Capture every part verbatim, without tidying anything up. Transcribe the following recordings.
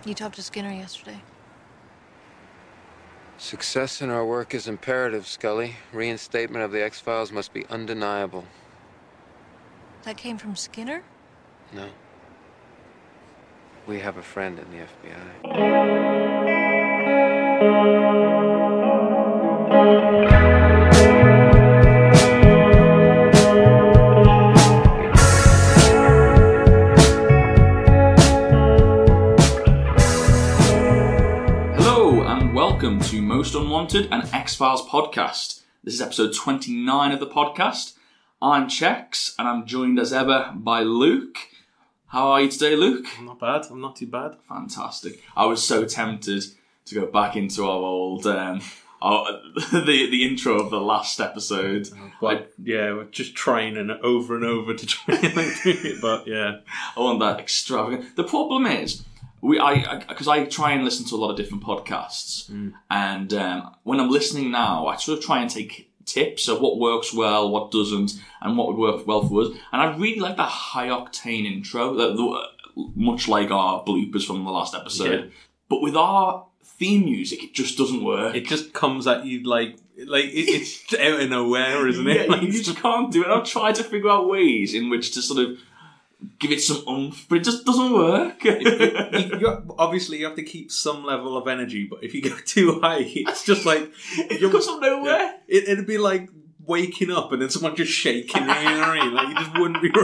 You talked to Skinner yesterday. Success in our work is imperative, Scully. Reinstatement of the X-Files must be undeniable. That came from Skinner? No. We have a friend in the F B I. Welcome to Most Unwanted, an X-Files podcast. This is episode twenty-nine of the podcast. I'm Chex, and I'm joined as ever by Luke. How are you today, Luke? I'm not bad. I'm not too bad. Fantastic. I was so tempted to go back into our old, um, our, the the intro of the last episode. But I, yeah, we're just trying and over and over to try and do it, but yeah. I want that extravagant. The problem is, We, I, because I, I try and listen to a lot of different podcasts, mm. and um, when I'm listening now, I sort of try and take tips of what works well, what doesn't, and what would work well for us. And I really like that high octane intro, that, the, much like our bloopers from the last episode. Yeah. But with our theme music, it just doesn't work. It just comes at you like like it, it's out of nowhere, isn't it? Yeah, like, you just can't do it. I've tried to figure out ways in which to sort of give it some oomph, but it just doesn't work. you, you, obviously, you have to keep some level of energy, but if you go too high, it's just like... it comes from nowhere. It, it'd be like waking up and then someone just shaking you, you know what I mean? Like, you just wouldn't be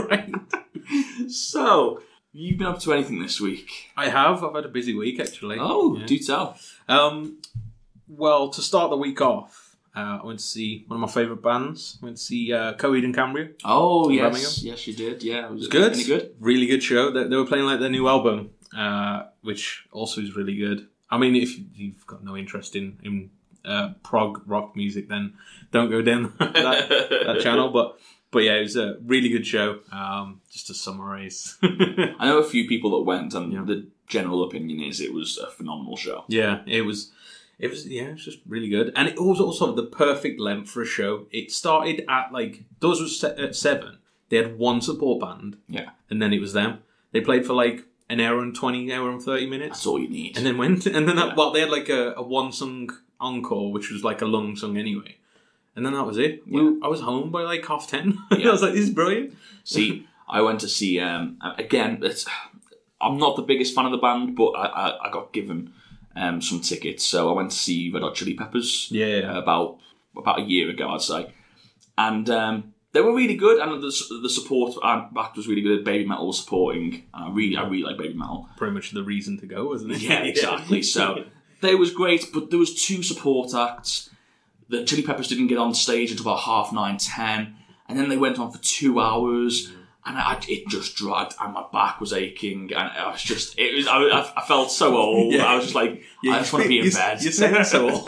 right. So, you've been up to anything this week? I have. I've had a busy week, actually. Oh, yeah. Do tell. Um, well, to start the week off, Uh, I went to see one of my favourite bands. I went to see uh, Coheed and Cambria. Oh, yes. Birmingham. Yes, you did. Yeah, it was good. Any good? Really good show. They, they were playing like their new album, uh, which also is really good. I mean, if you've got no interest in, in uh, prog rock music, then don't go down that, that channel. But but yeah, it was a really good show. Um, just to summarise. I know a few people that went, and yeah. The general opinion is it was a phenomenal show. Yeah, it was... It was, yeah, it was just really good. And it was also the perfect length for a show. It started at, like, those was set at seven. They had one support band. Yeah. And then it was them. They played for, like, an hour and twenty, hour and thirty minutes. That's all you need. And then went, and then, that, yeah. well, they had, like, a, a one-song encore, which was, like, a long song anyway. And then that was it. Yeah. We, I was home by, like, half ten. Yeah. I was like, this is brilliant. See, I went to see, um, again, it's, I'm not the biggest fan of the band, but I, I, I got given... Um, some tickets, so I went to see Red Hot Chili Peppers. Yeah, uh, about about a year ago, I'd say, and um, they were really good. And the the support act was really good. Baby Metal was supporting, and I really, I really like Baby Metal. Pretty much the reason to go, wasn't it? Yeah, exactly. So they was great, but there was two support acts. The Chili Peppers didn't get on stage until about half nine, ten, and then they went on for two hours. And I, it just dragged, and my back was aching, and I was just, it was, I, I felt so old. Yeah. I was just like, yeah, I just want to be in you, bed. You sound so old.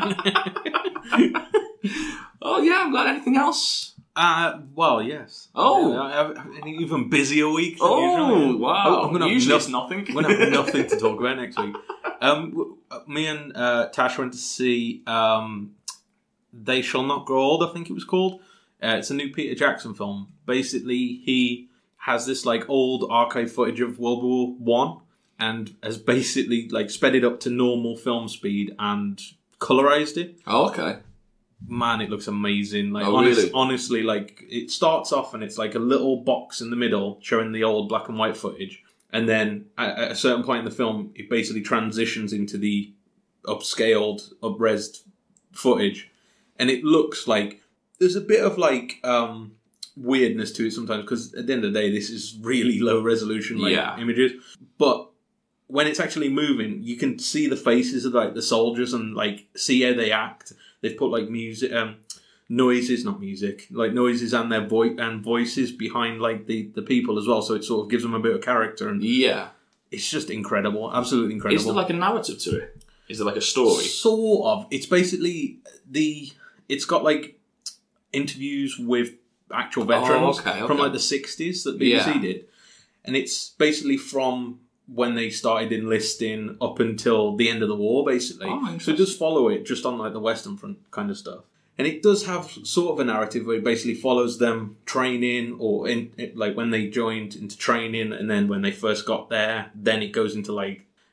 Oh yeah, I'm glad. Anything else? Uh, well, yes. Oh, yeah, I have an even busier week. Than oh, usual. wow! I'm gonna Usually have it's nothing. I'm gonna have nothing to talk about next week. Um, me and uh, Tash went to see um, They Shall Not Grow Old. I think it was called. Uh, it's a new Peter Jackson film. Basically, he has this like old archive footage of World War One and has basically like sped it up to normal film speed and colorized it. Oh, okay. Man, it looks amazing. Like oh, honest, really? honestly, like it starts off and it's like a little box in the middle showing the old black and white footage, and then at, at a certain point in the film, it basically transitions into the upscaled, upresed footage, and it looks like. There's a bit of like um, weirdness to it sometimes because at the end of the day, this is really low resolution like yeah. images. But when it's actually moving, you can see the faces of like the soldiers and like see how they act. They've put like music, um, noises, not music, like noises and their voice and voices behind like the, the people as well. So it sort of gives them a bit of character. And yeah, it's just incredible, absolutely incredible. Is there like a narrative to it? Is there like a story? Sort of. It's basically the. It's got like. Interviews with actual veterans oh, okay, okay. from like the sixties that B B C yeah. did, and it's basically from when they started enlisting up until the end of the war, basically. Oh, so just follow it just on like the Western Front kind of stuff, and it does have sort of a narrative where it basically follows them training or in like when they joined into training, and then when they first got there, then it goes into like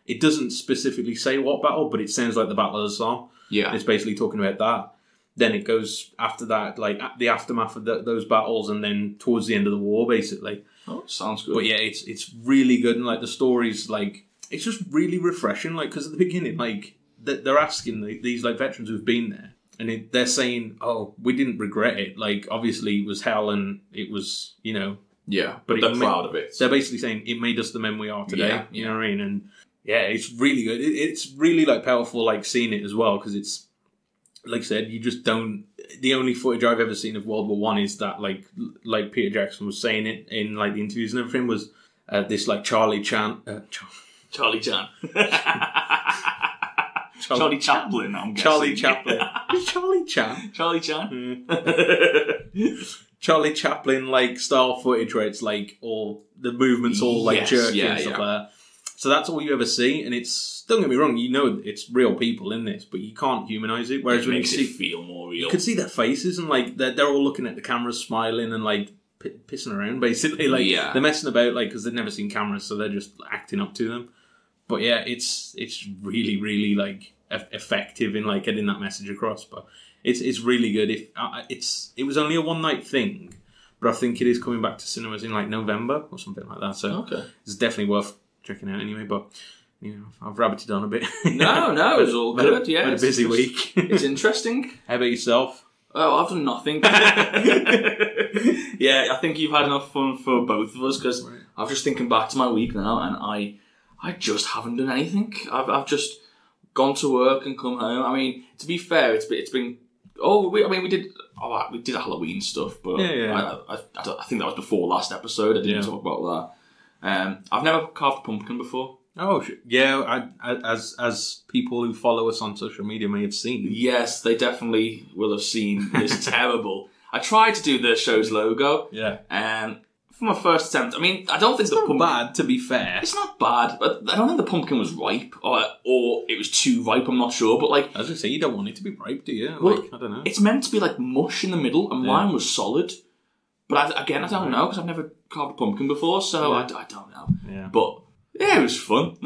It doesn't specifically say what battle, but it sounds like the Battle of the Somme. Yeah. It's basically talking about that. Then it goes after that, like the aftermath of the, those battles, and then towards the end of the war, basically. Oh, sounds good. But yeah, it's it's really good, and like the story's like it's just really refreshing. Like because at the beginning, like they're asking the, these like veterans who've been there, and it, they're saying, "Oh, we didn't regret it. Like obviously it was hell, and it was you know." Yeah, but but they're it proud ma- of it. They're basically saying it made us the men we are today. Yeah, you yeah. know what I mean? And yeah, it's really good. It, it's really like powerful, like seeing it as well because it's. Like I said, you just don't. The only footage I've ever seen of World War One is that, like, like Peter Jackson was saying it in like the interviews and everything, was uh, this like Charlie Chan, uh, Char- Charlie Chan, Charlie, Charlie Chaplin. I'm guessing. Charlie Chaplin, Charlie Chan, Charlie Chan, Charlie Chaplin like style footage where it's like all the movements all like Yes, jerky yeah, and stuff yeah. like that. So that's all you ever see, and it's don't get me wrong, you know it's real people in this, but you can't humanize it. Whereas it when you makes see, it feel more real. you can see their faces and like they're, they're all looking at the cameras, smiling and like p- pissing around, basically. Like Yeah. they're messing about, like because they've never seen cameras, so they're just acting up to them. But yeah, it's it's really really like e- effective in like getting that message across. But it's it's really good. If uh, it's it was only a one night thing, but I think it is coming back to cinemas in like November or something like that. So Okay. it's definitely worth checking out anyway. But you know, I've rabbited on a bit. No, no, it was all Had a- good. Yeah, had a it's busy just- week. It's interesting. How about yourself? Oh, I've done nothing. Yeah, I think you've had enough fun for both of us because Right. I'm just thinking back to my week now, and I, I just haven't done anything. I've, I've just gone to work and come home. I mean, to be fair, it's been, it's been. Oh, we, I mean, we did. Oh, we did Halloween stuff, but Yeah, yeah. I, I, I, don't- I think that was before last episode. I didn't Yeah. talk about that. Um, I've never carved a pumpkin before. Oh, sh- yeah. I, I, as as people who follow us on social media may have seen. Yes, they definitely will have seen this terrible. I tried to do the show's logo, Yeah. and for my first attempt, I mean, I don't think It's the not pumpkin. bad, to be fair. It's not bad, but I don't think the pumpkin was ripe, or or it was too ripe. I'm not sure, but like, As I say, you don't want it to be ripe, do you? Well, Like, I don't know. it's meant to be like mush in the middle, and Yeah. mine was solid. But I, again, I don't know because I've never carved a pumpkin before, so Yeah. I, I don't know. Yeah. But yeah, it was fun.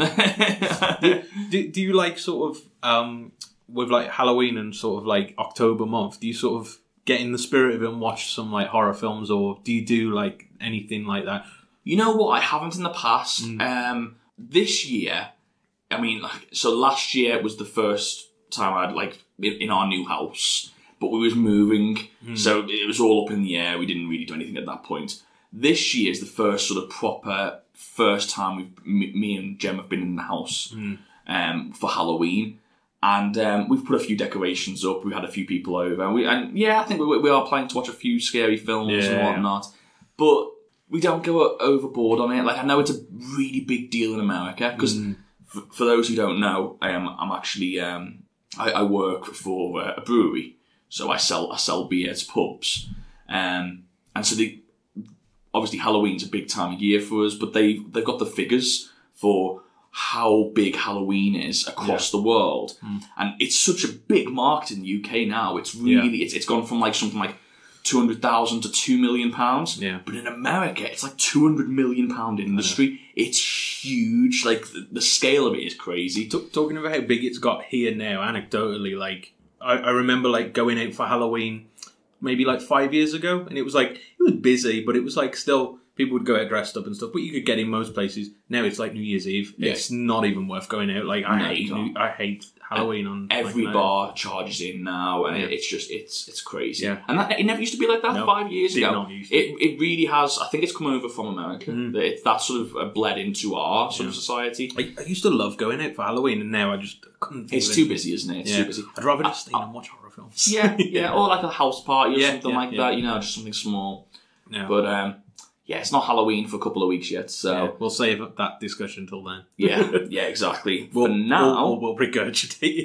do, do you like sort of, um, with like Halloween and sort of like October month, do you sort of get in the spirit of it and watch some like horror films, or do you do like anything like that? You know what? I haven't in the past. Mm. Um, this year, I mean, like, so last year was the first time I'd like in, in our new house, but we was moving, Mm. so it was all up in the air. We didn't really do anything at that point. This year is the first sort of proper first time we've me, me and Jem have been in the house Mm. um, for Halloween. And um, we've put a few decorations up. We had a few people over, and we and yeah, I think we, we are planning to watch a few scary films Yeah, and yeah. whatnot. But we don't go overboard on it. Like, I know it's a really big deal in America because Mm. for, for those who don't know, I am I'm actually um, I, I work for uh, a brewery, so I sell I sell beer to pubs, um, and so the obviously Halloween's a big time of year for us, but they they've got the figures for how big Halloween is across the world, Mm. and it's such a big market in the U K now. It's really it's it's gone from like something like two hundred thousand to two million pounds. Yeah. But in America, it's like two hundred million pound industry. It's huge. Like the, the scale of it is crazy. T- talking about how big it's got here now, anecdotally, like I, I remember like going out for Halloween maybe like five years ago, and it was like it was busy, but it was like still people would go out dressed up and stuff. But you could get in most places. Now it's like New Year's Eve. Yeah. It's not even worth going out. Like I No, hate you New, can't. I hate Halloween on Every like, bar charges in now, and Yeah. it's just it's it's crazy. Yeah. And that, it never used to be like that No, five years did ago. not used to. It it really has. I think it's come over from America. Mm. That It, that sort of uh, bled into our sort of society. I, I used to love going out for Halloween, and now I just couldn't. think It's of too it. busy, isn't it? It's Yeah. too busy. I'd rather just I- stay in and watch horror films. Yeah, yeah, or like a house party or Yeah, something yeah, like yeah. that. You know, just something small. Yeah. But um, yeah, it's not Halloween for a couple of weeks yet. Yeah, So we'll save that discussion till then. yeah, yeah, exactly. We'll, for now, we'll, we'll, we'll regurgitate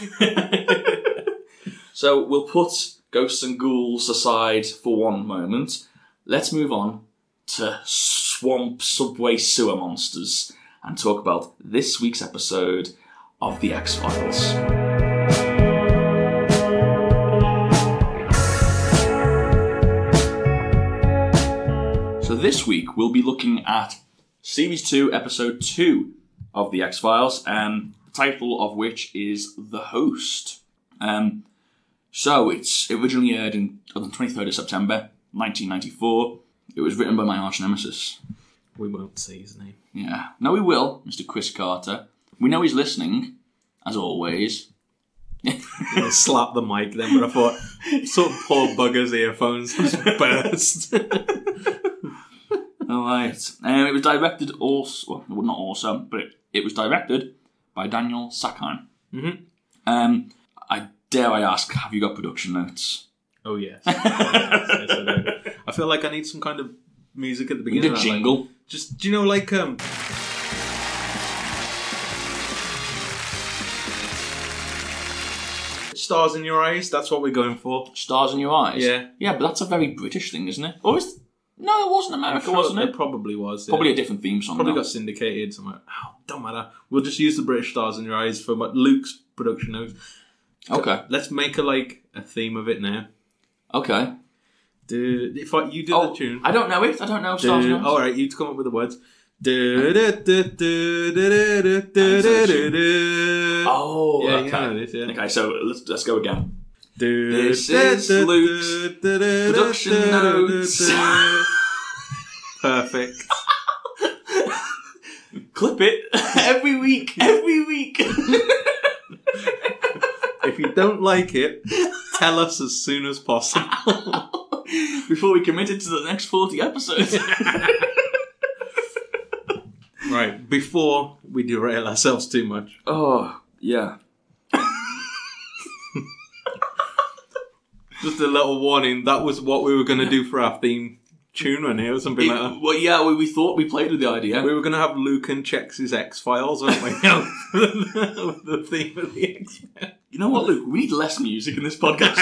it. so we'll put ghosts and ghouls aside for one moment. Let's move on to swamp subway sewer monsters and talk about this week's episode of The X-Files. So this week we'll be looking at Series two, Episode two, of the X-Files, um, the title of which is The Host. Um, so, it's originally aired in, on the twenty-third of September, nineteen ninety-four. It was written by my arch nemesis. We won't say his name. Yeah. No, we will, Mister Chris Carter. We know he's listening, as always. I slapped the mic then, but I thought, sort of poor bugger's earphones just burst. Alright. Um, it was directed also, well, not also, but it, it was directed by Daniel Sackheim. Mm-hmm. Um, I dare I ask, have you got production notes? Oh, yes. yes, yes I, do. I feel like I need some kind of music at the beginning. The jingle. Like, just, do you know, like, um... Stars in Your Eyes, that's what we're going for. Stars in Your Eyes? Yeah. Yeah, but that's a very British thing, isn't it? Or is... No, it wasn't America, sure wasn't it? It probably was. Yeah. Probably a different theme song. Probably though. got syndicated somewhere. Oh, don't matter. We'll just use the British Stars in Your Eyes for my, Luke's production notes. Okay. Let's make a, like, a theme of it now. Okay. Do, if I, you do oh, the tune. I don't know it. I don't know Stars in Your Eyes. All right, you come up with the words. Oh, yeah, okay. You know this, yeah. Okay, so let's let's go again. This is Luke's production notes. Perfect. Clip it every week, every week. If you don't like it, tell us as soon as possible. Before we committed to the next forty episodes. Right, before we derail ourselves too much. Oh, yeah. Just a little warning, that was what we were going to do for our theme tune on here, or something It, like that. well, yeah, we, we thought we played with the idea. We were going to have Luke and checks his X-Files, weren't we? The theme of the X-Files. You know what, Luke? We need less music in this podcast.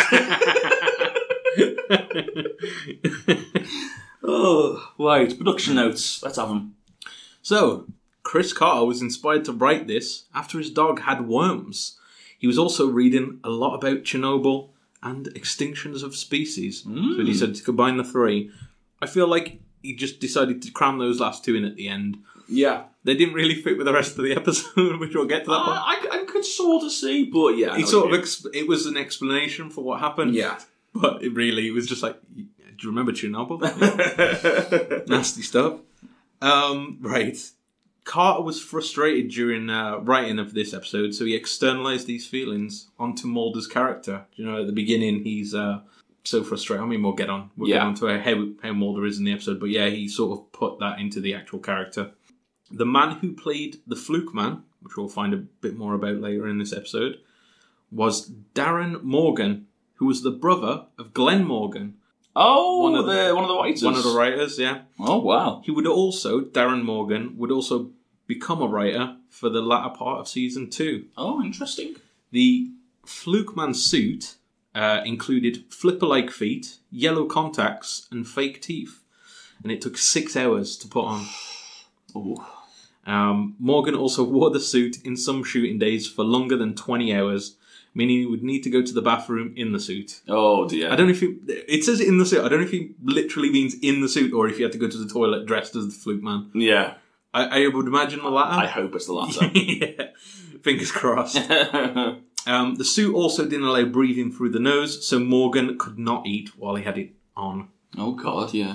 Oh, right. Production notes. Let's have them. So, Chris Carter was inspired to write this after his dog had worms. He was also reading a lot about Chernobyl and extinctions of species. Mm. So he said to combine the three. I feel like he just decided to cram those last two in at the end. Yeah. They didn't really fit with the rest of the episode, which we'll get to that uh, point. I, I could sort of see, but yeah. He sort of exp- it was an explanation for what happened. Yeah. But it really, it was just like, do you remember Chernobyl? Yeah. Nasty stuff. Um, right. Carter was frustrated during uh, writing of this episode, so he externalized these feelings onto Mulder's character. You know, at the beginning, he's uh, so frustrated. I mean, we'll get on. We'll yeah. get on to how, how Mulder is in the episode, but yeah, he sort of put that into the actual character. The man who played the Fluke Man, which we'll find a bit more about later in this episode, was Darren Morgan, who was the brother of Glenn Morgan. Oh, one of the, the one of the writers. One of the writers, yeah. Oh, wow. He would also, Darren Morgan, would also become a writer for the latter part of season two. Oh, interesting. The Fluke Man suit uh, included flipper-like feet, yellow contacts, and fake teeth. And it took six hours to put on. Oh. Um, Morgan also wore the suit in some shooting days for longer than twenty hours, meaning he would need to go to the bathroom in the suit. Oh, dear. I don't know if he... It says in the suit. I don't know if he literally means in the suit or if he had to go to the toilet dressed as the Fluke Man. Yeah. I, I would imagine the latter. I hope it's the latter. Yeah. Fingers crossed. um, the suit also didn't allow breathing through the nose, so Morgan could not eat while he had it on. Oh, God, yeah.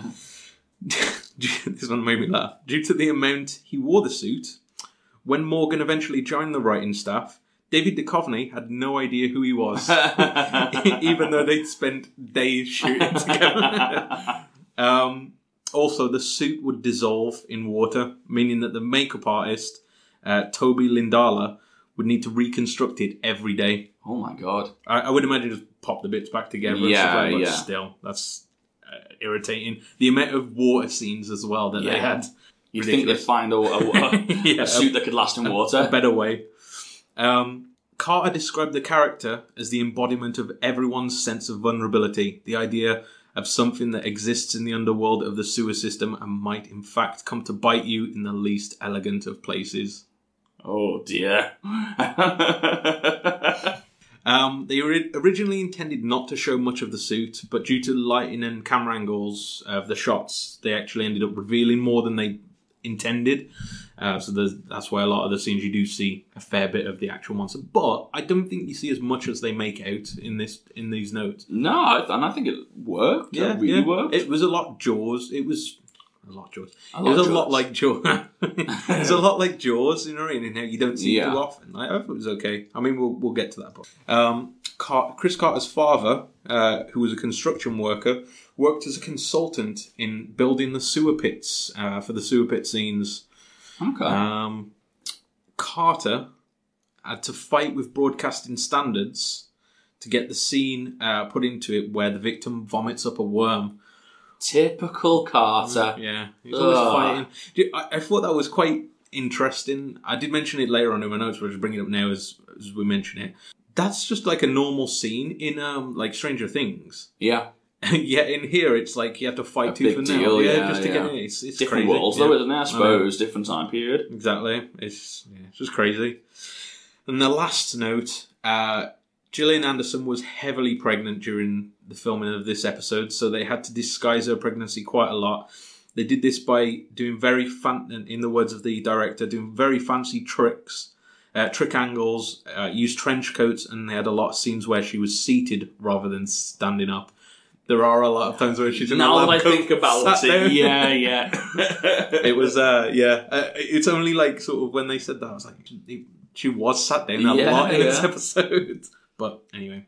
This one made me laugh. Due to the amount he wore the suit, when Morgan eventually joined the writing staff, David Duchovny had no idea who he was, even though they'd spent days shooting together. um, also, the suit would dissolve in water, meaning that the makeup artist, uh, Toby Lindala, would need to reconstruct it every day. Oh, my God. I, I would imagine just pop the bits back together. Yeah, and stuff like that, but yeah. still, that's uh, irritating. The amount of water scenes as well that Yeah. they had. You'd think they'd find a, a, a, Yeah, a suit that could last in water. A better way. Um, Carter described the character as the embodiment of everyone's sense of vulnerability, the idea of something that exists in the underworld of the sewer system and might in fact come to bite you in the least elegant of places. Oh, dear. Um, they ori- originally intended not to show much of the suit, but due to lighting and camera angles of the shots, they actually ended up revealing more than they intended. Uh, so there's, that's why a lot of the scenes you do see a fair bit of the actual monster. But I don't think you see as much as they make out in this in these notes. No, I, and I think it worked. Yeah, it really yeah. worked. It was a lot Jaws. It was a lot Jaws. A it lot was a Jaws. lot like Jaws. It was a lot like Jaws, you know, in how you don't see Yeah. it too often. I hope it was okay. I mean, we'll we'll get to that point. Um, Car- Chris Carter's father, uh, who was a construction worker, worked as a consultant in building the sewer pits uh, for the sewer pit scenes. Okay. Um, Carter had to fight with broadcasting standards to get the scene uh, put into it where the victim vomits up a worm. Typical Carter. Yeah, he was always Ugh. fighting. Do- I, I thought that was quite interesting. I did mention it later on in my notes, but I'll just bring it up now as, as we mention it. That's just like a normal scene in um like Stranger Things. Yeah. Yeah, in here it's like you have to fight A tooth big and deal, nail. Yeah, yeah, just to yeah. get in. It's, it's Different crazy. worlds, yeah. though, isn't it? I I know. suppose. Different time period. Exactly. It's yeah, it's just crazy. And the last note, uh, Gillian Anderson was heavily pregnant during the filming of this episode, so they had to disguise her pregnancy quite a lot. They did this by doing very fan, in the words of the director, doing very fancy tricks, uh, trick angles, uh, used trench coats, and they had a lot of scenes where she was seated rather than standing up. There are a lot of times where she's in Now a that I lab coat, think about sat it, down. yeah, yeah. It was, uh, yeah. Uh, it's only like sort of when they said that, I was like, she was sat down a Yeah, lot in this yeah. episode. But anyway,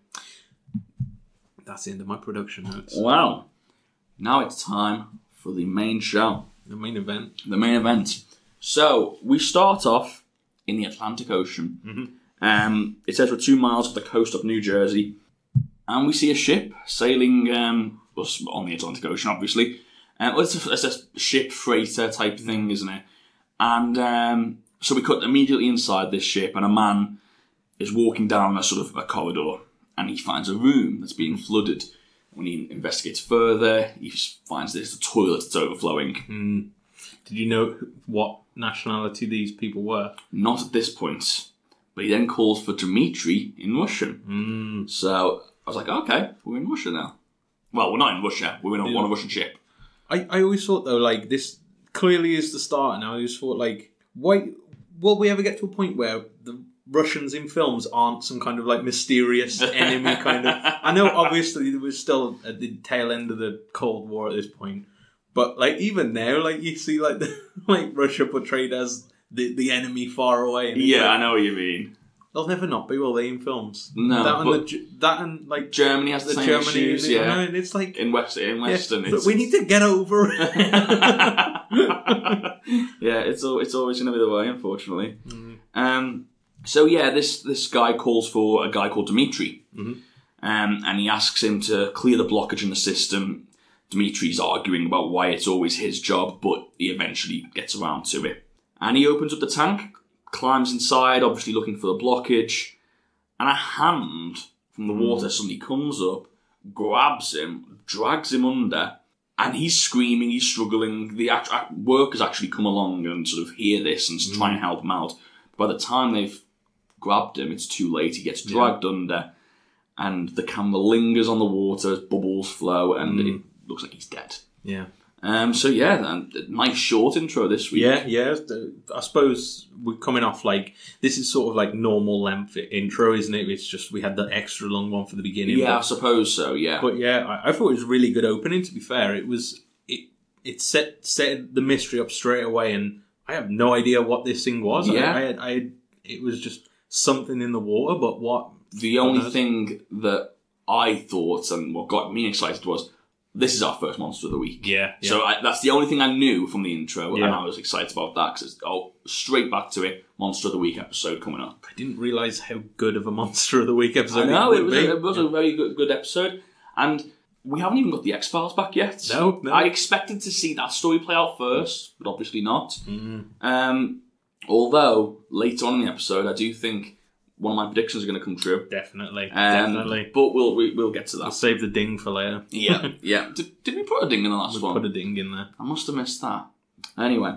that's the end of my production notes. Wow. Now it's time for the main show. The main event. The main event. So, we start off in the Atlantic Ocean. Mm-hmm. Um, it says we're two miles off the coast of New Jersey. And we see a ship sailing um, well, on the Atlantic Ocean, obviously. Uh, well, it's, a, it's a ship freighter type thing, isn't it? And um, so we cut immediately inside this ship, and a man is walking down a sort of a corridor, and he finds a room that's being flooded. When he investigates further, he finds there's a toilet that's overflowing. Mm. Did you know what nationality these people were? Not at this point. But he then calls for Dmitri in Russian. Mm. So I was like, okay, we're in Russia now. Well, we're not in Russia. We're in a, Yeah. on a Russian ship. I, I always thought, though, like, this clearly is the start, and I always thought, like, why will we ever get to a point where the Russians in films aren't some kind of, like, mysterious enemy kind of... I know, obviously, there was still at the tail end of the Cold War at this point, but, like, even now, like, you see, like, the, like Russia portrayed as the, the enemy far away. And it's Yeah, like, I know what you mean. they'll never not be, will they, in films? No, that and, but the, Ge- that and like, Germany has the, the same Germany, issues, and, yeah. and it's like... In West, in Western, yeah, it's... but we need to get over it. yeah, it's al- it's always going to be the way, unfortunately. Mm. Um, so yeah, this this guy calls for a guy called Dmitri, Mm-hmm. um, and he asks him to clear the blockage in the system. Dmitri's arguing about why it's always his job, but he eventually gets around to it. And he opens up the tank, climbs inside, obviously looking for the blockage, and a hand from the water suddenly comes up, grabs him, drags him under, and he's screaming, he's struggling. The act- act- workers actually come along and sort of hear this and try and help him out. By the time they've grabbed him, it's too late. He gets dragged yeah. under, and the camera lingers on the water as bubbles flow, and mm. it looks like he's dead. Yeah. Um. So yeah, and a nice short intro this week. Yeah, yeah. I suppose we're coming off like this is sort of like normal length intro, isn't it? It's just we had the extra long one for the beginning. Yeah, but, I suppose so. Yeah, but yeah, I, I thought it was a really good opening. To be fair, it was it it set set the mystery up straight away, and I have no idea what this thing was. Yeah, I, I, had, I had, it was just something in the water, but what? The only thing that I thought and what got me excited was, this is our first Monster of the Week. Yeah. yeah. So I, that's the only thing I knew from the intro, yeah. and I was excited about that because it's oh, straight back to it. Monster of the Week episode coming up. I didn't realise how good of a Monster of the Week episode I know, it it would was, be. a, it was yeah. a very good, good episode. And we haven't even got the X-Files back yet. No, no. I expected to see that story play out first, but obviously not. Mm. Um, although, later on in the episode, I do think one of my predictions are going to come true. Definitely, Um, definitely. But we'll we, we'll get to that. I'll save the ding for later. Yeah, yeah. Did, did we put a ding in the last We'll one? put a ding in there. I must have missed that. Anyway.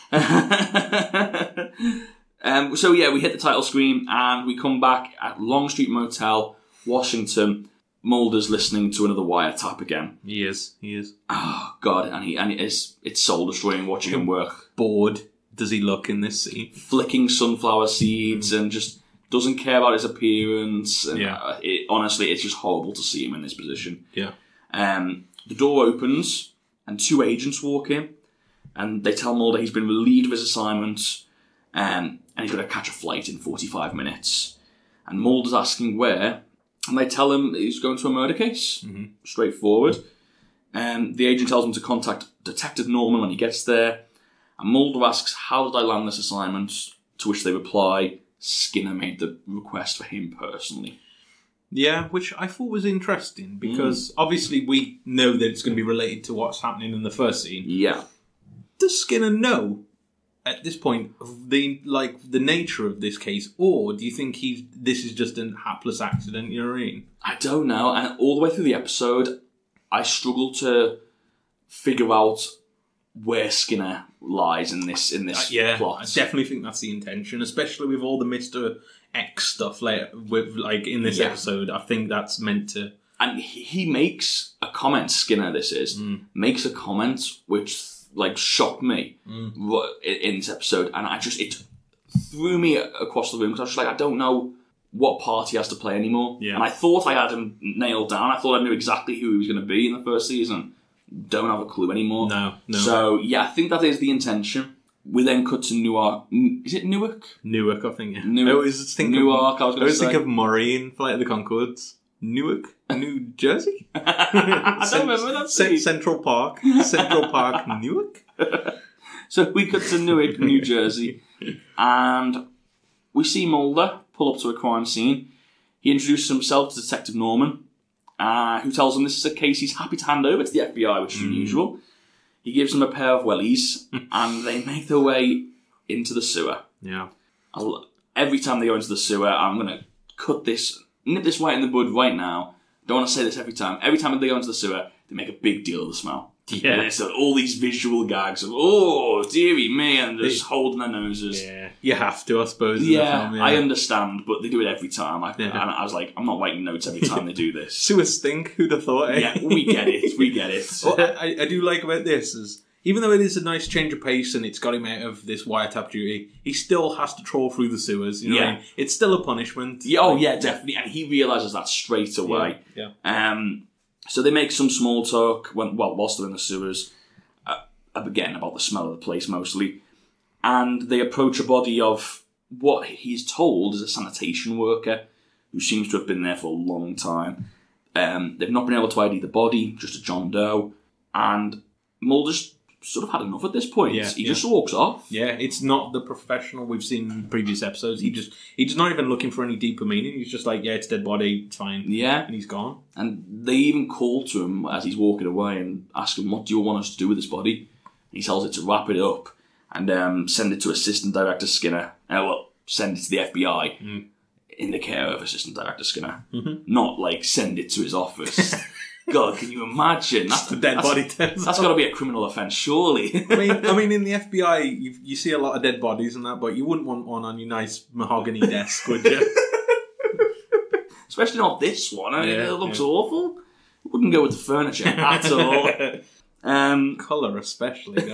um, so yeah, we hit the title screen and we come back at Longstreet Motel, Washington. Mulder's listening to another wiretap again. He is. He is. Oh, God. And, he, and it's, it's soul-destroying watching him work. Bored does he look in this scene? Flicking sunflower seeds mm. and just doesn't care about his appearance. And yeah. It, honestly, it's just horrible to see him in this position. Yeah. Um, the door opens and two agents walk in and they tell Mulder he's been relieved of his assignment um, and he's got to catch a flight in forty-five minutes. And Mulder's asking where, and they tell him he's going to a murder case. Mm-hmm. Straightforward. Um, the agent tells him to contact Detective Norman when he gets there. And Mulder asks, how did I land this assignment? To which they reply, Skinner made the request for him personally. Yeah, which I thought was interesting, because mm. obviously we know that it's going to be related to what's happening in the first scene. Yeah. Does Skinner know, at this point, of the like the nature of this case, or do you think he's this is just a hapless accident, you know what I mean? I don't know, and all the way through the episode, I struggle to figure out where Skinner lies in this in this uh, yeah, plot. I definitely think that's the intention, especially with all the Mister X stuff like with like in this yeah. episode. I think that's meant to. And he makes a comment. Skinner, this is mm. makes a comment which like shocked me mm. in this episode, and I just it threw me across the room because I was just like, I don't know what part he has to play anymore. Yeah. And I thought I had him nailed down. I thought I knew exactly who he was going to be in the first season. Don't have a clue anymore. No, no. So, yeah, I think that is the intention. We then cut to Newark. Is it Newark? Newark, I think, yeah. Newark. I was thinking Newark, of, I was going to say. I was thinking of Murray in Flight of the Conchords. Newark? New Jersey? I don't remember that scene. Central Park. Central Park, Newark? So we cut to Newark, New Jersey, and we see Mulder pull up to a crime scene. He introduces himself to Detective Norman, Uh, who tells him this is a case he's happy to hand over to the F B I, which is mm. unusual. He gives them a pair of wellies, and they make their way into the sewer. Yeah. I'll, every time they go into the sewer, I'm going to cut this, nip this right in the bud right now. Don't want to say this every time. Every time they go into the sewer, they make a big deal of the smell. Yeah. And it's all these visual gags of, oh, dearie me, and just it, holding their noses. Yeah. You have to, I suppose. In yeah, the film, yeah, I understand, but they do it every time. I, yeah. And I was like, I'm not writing notes every time they do this. Sewer stink, who'd have thought, eh? Yeah, we get it, we get it. What I, I do like about this is, even though it is a nice change of pace and it's got him out of this wiretap duty, he still has to trawl through the sewers. You know yeah. what I mean? It's still a punishment. Yeah, oh, yeah, definitely. And he realises that straight away. Yeah. yeah. Um, so they make some small talk, when, well, whilst they're in the sewers, uh, again, about the smell of the place mostly. And they approach a body of what he's told is a sanitation worker who seems to have been there for a long time. Um, they've not been able to I D the body, just a John Doe. And Mulder's sort of had enough at this point. Yeah, he yeah. just walks off. Yeah, it's not the professional we've seen in previous episodes. He just he's not even looking for any deeper meaning. He's just like, yeah, it's a dead body, it's fine. Yeah. And he's gone. And they even call to him as he's walking away and ask him, what do you want us to do with this body? He tells it to wrap it up and um, send it to Assistant Director Skinner. Uh, well, send it to the F B I mm. in the care of Assistant Director Skinner. Mm-hmm. Not like send it to his office. God, can you imagine? That's the dead that's, body turns That's got to be a criminal offence, surely. I mean, I mean, in the F B I, you, you see a lot of dead bodies and that, but you wouldn't want one on your nice mahogany desk, would you? Especially not this one. I mean, yeah, it looks yeah. awful. It wouldn't go with the furniture at all. Um, Colour especially.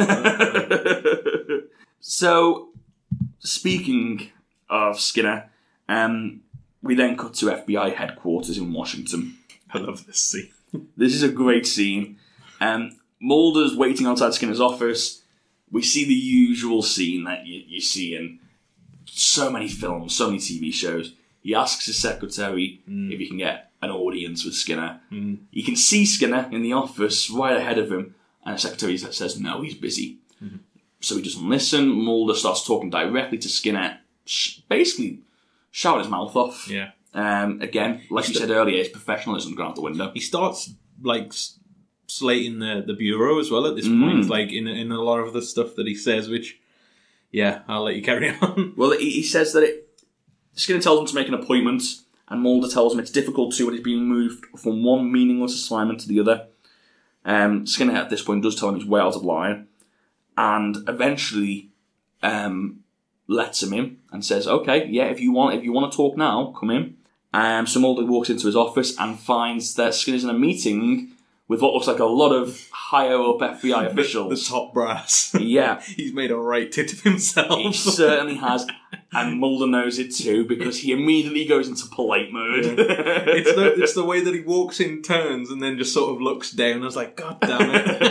So, speaking of Skinner, um, we then cut to F B I headquarters in Washington. I love this scene. This is a great scene. Um, Mulder's waiting outside Skinner's office. We see the usual scene that you, you see in so many films, so many T V shows. He asks his secretary mm. if he can get an audience with Skinner. Mm. You can see Skinner in the office right ahead of him, and the secretary says, no, he's busy. Mm-hmm. So he doesn't listen. Mulder starts talking directly to Skinner, basically shouting his mouth off. Yeah. Um, again, like you said earlier, his professionalism gone out the window. He starts, like, slating the, the Bureau as well at this Mm. point, like, in in a lot of the stuff that he says, which, yeah, I'll let you carry on. Well, he, he says that it, Skinner tells him to make an appointment, and Mulder tells him it's difficult to when he's being moved from one meaningless assignment to the other. Um, Skinner at this point does tell him he's way out of line, and eventually um, lets him in and says, "Okay, yeah, if you want, if you want to talk now, come in." Um, so Mulder walks into his office and finds that Skinner's in a meeting with what looks like a lot of higher-up F B I officials. The top brass. Yeah. He's made a right tit of himself. He certainly has. And Mulder knows it too, because he immediately goes into polite mode. Yeah. It's, the, it's the way that he walks in turns and then just sort of looks down. I was like, God damn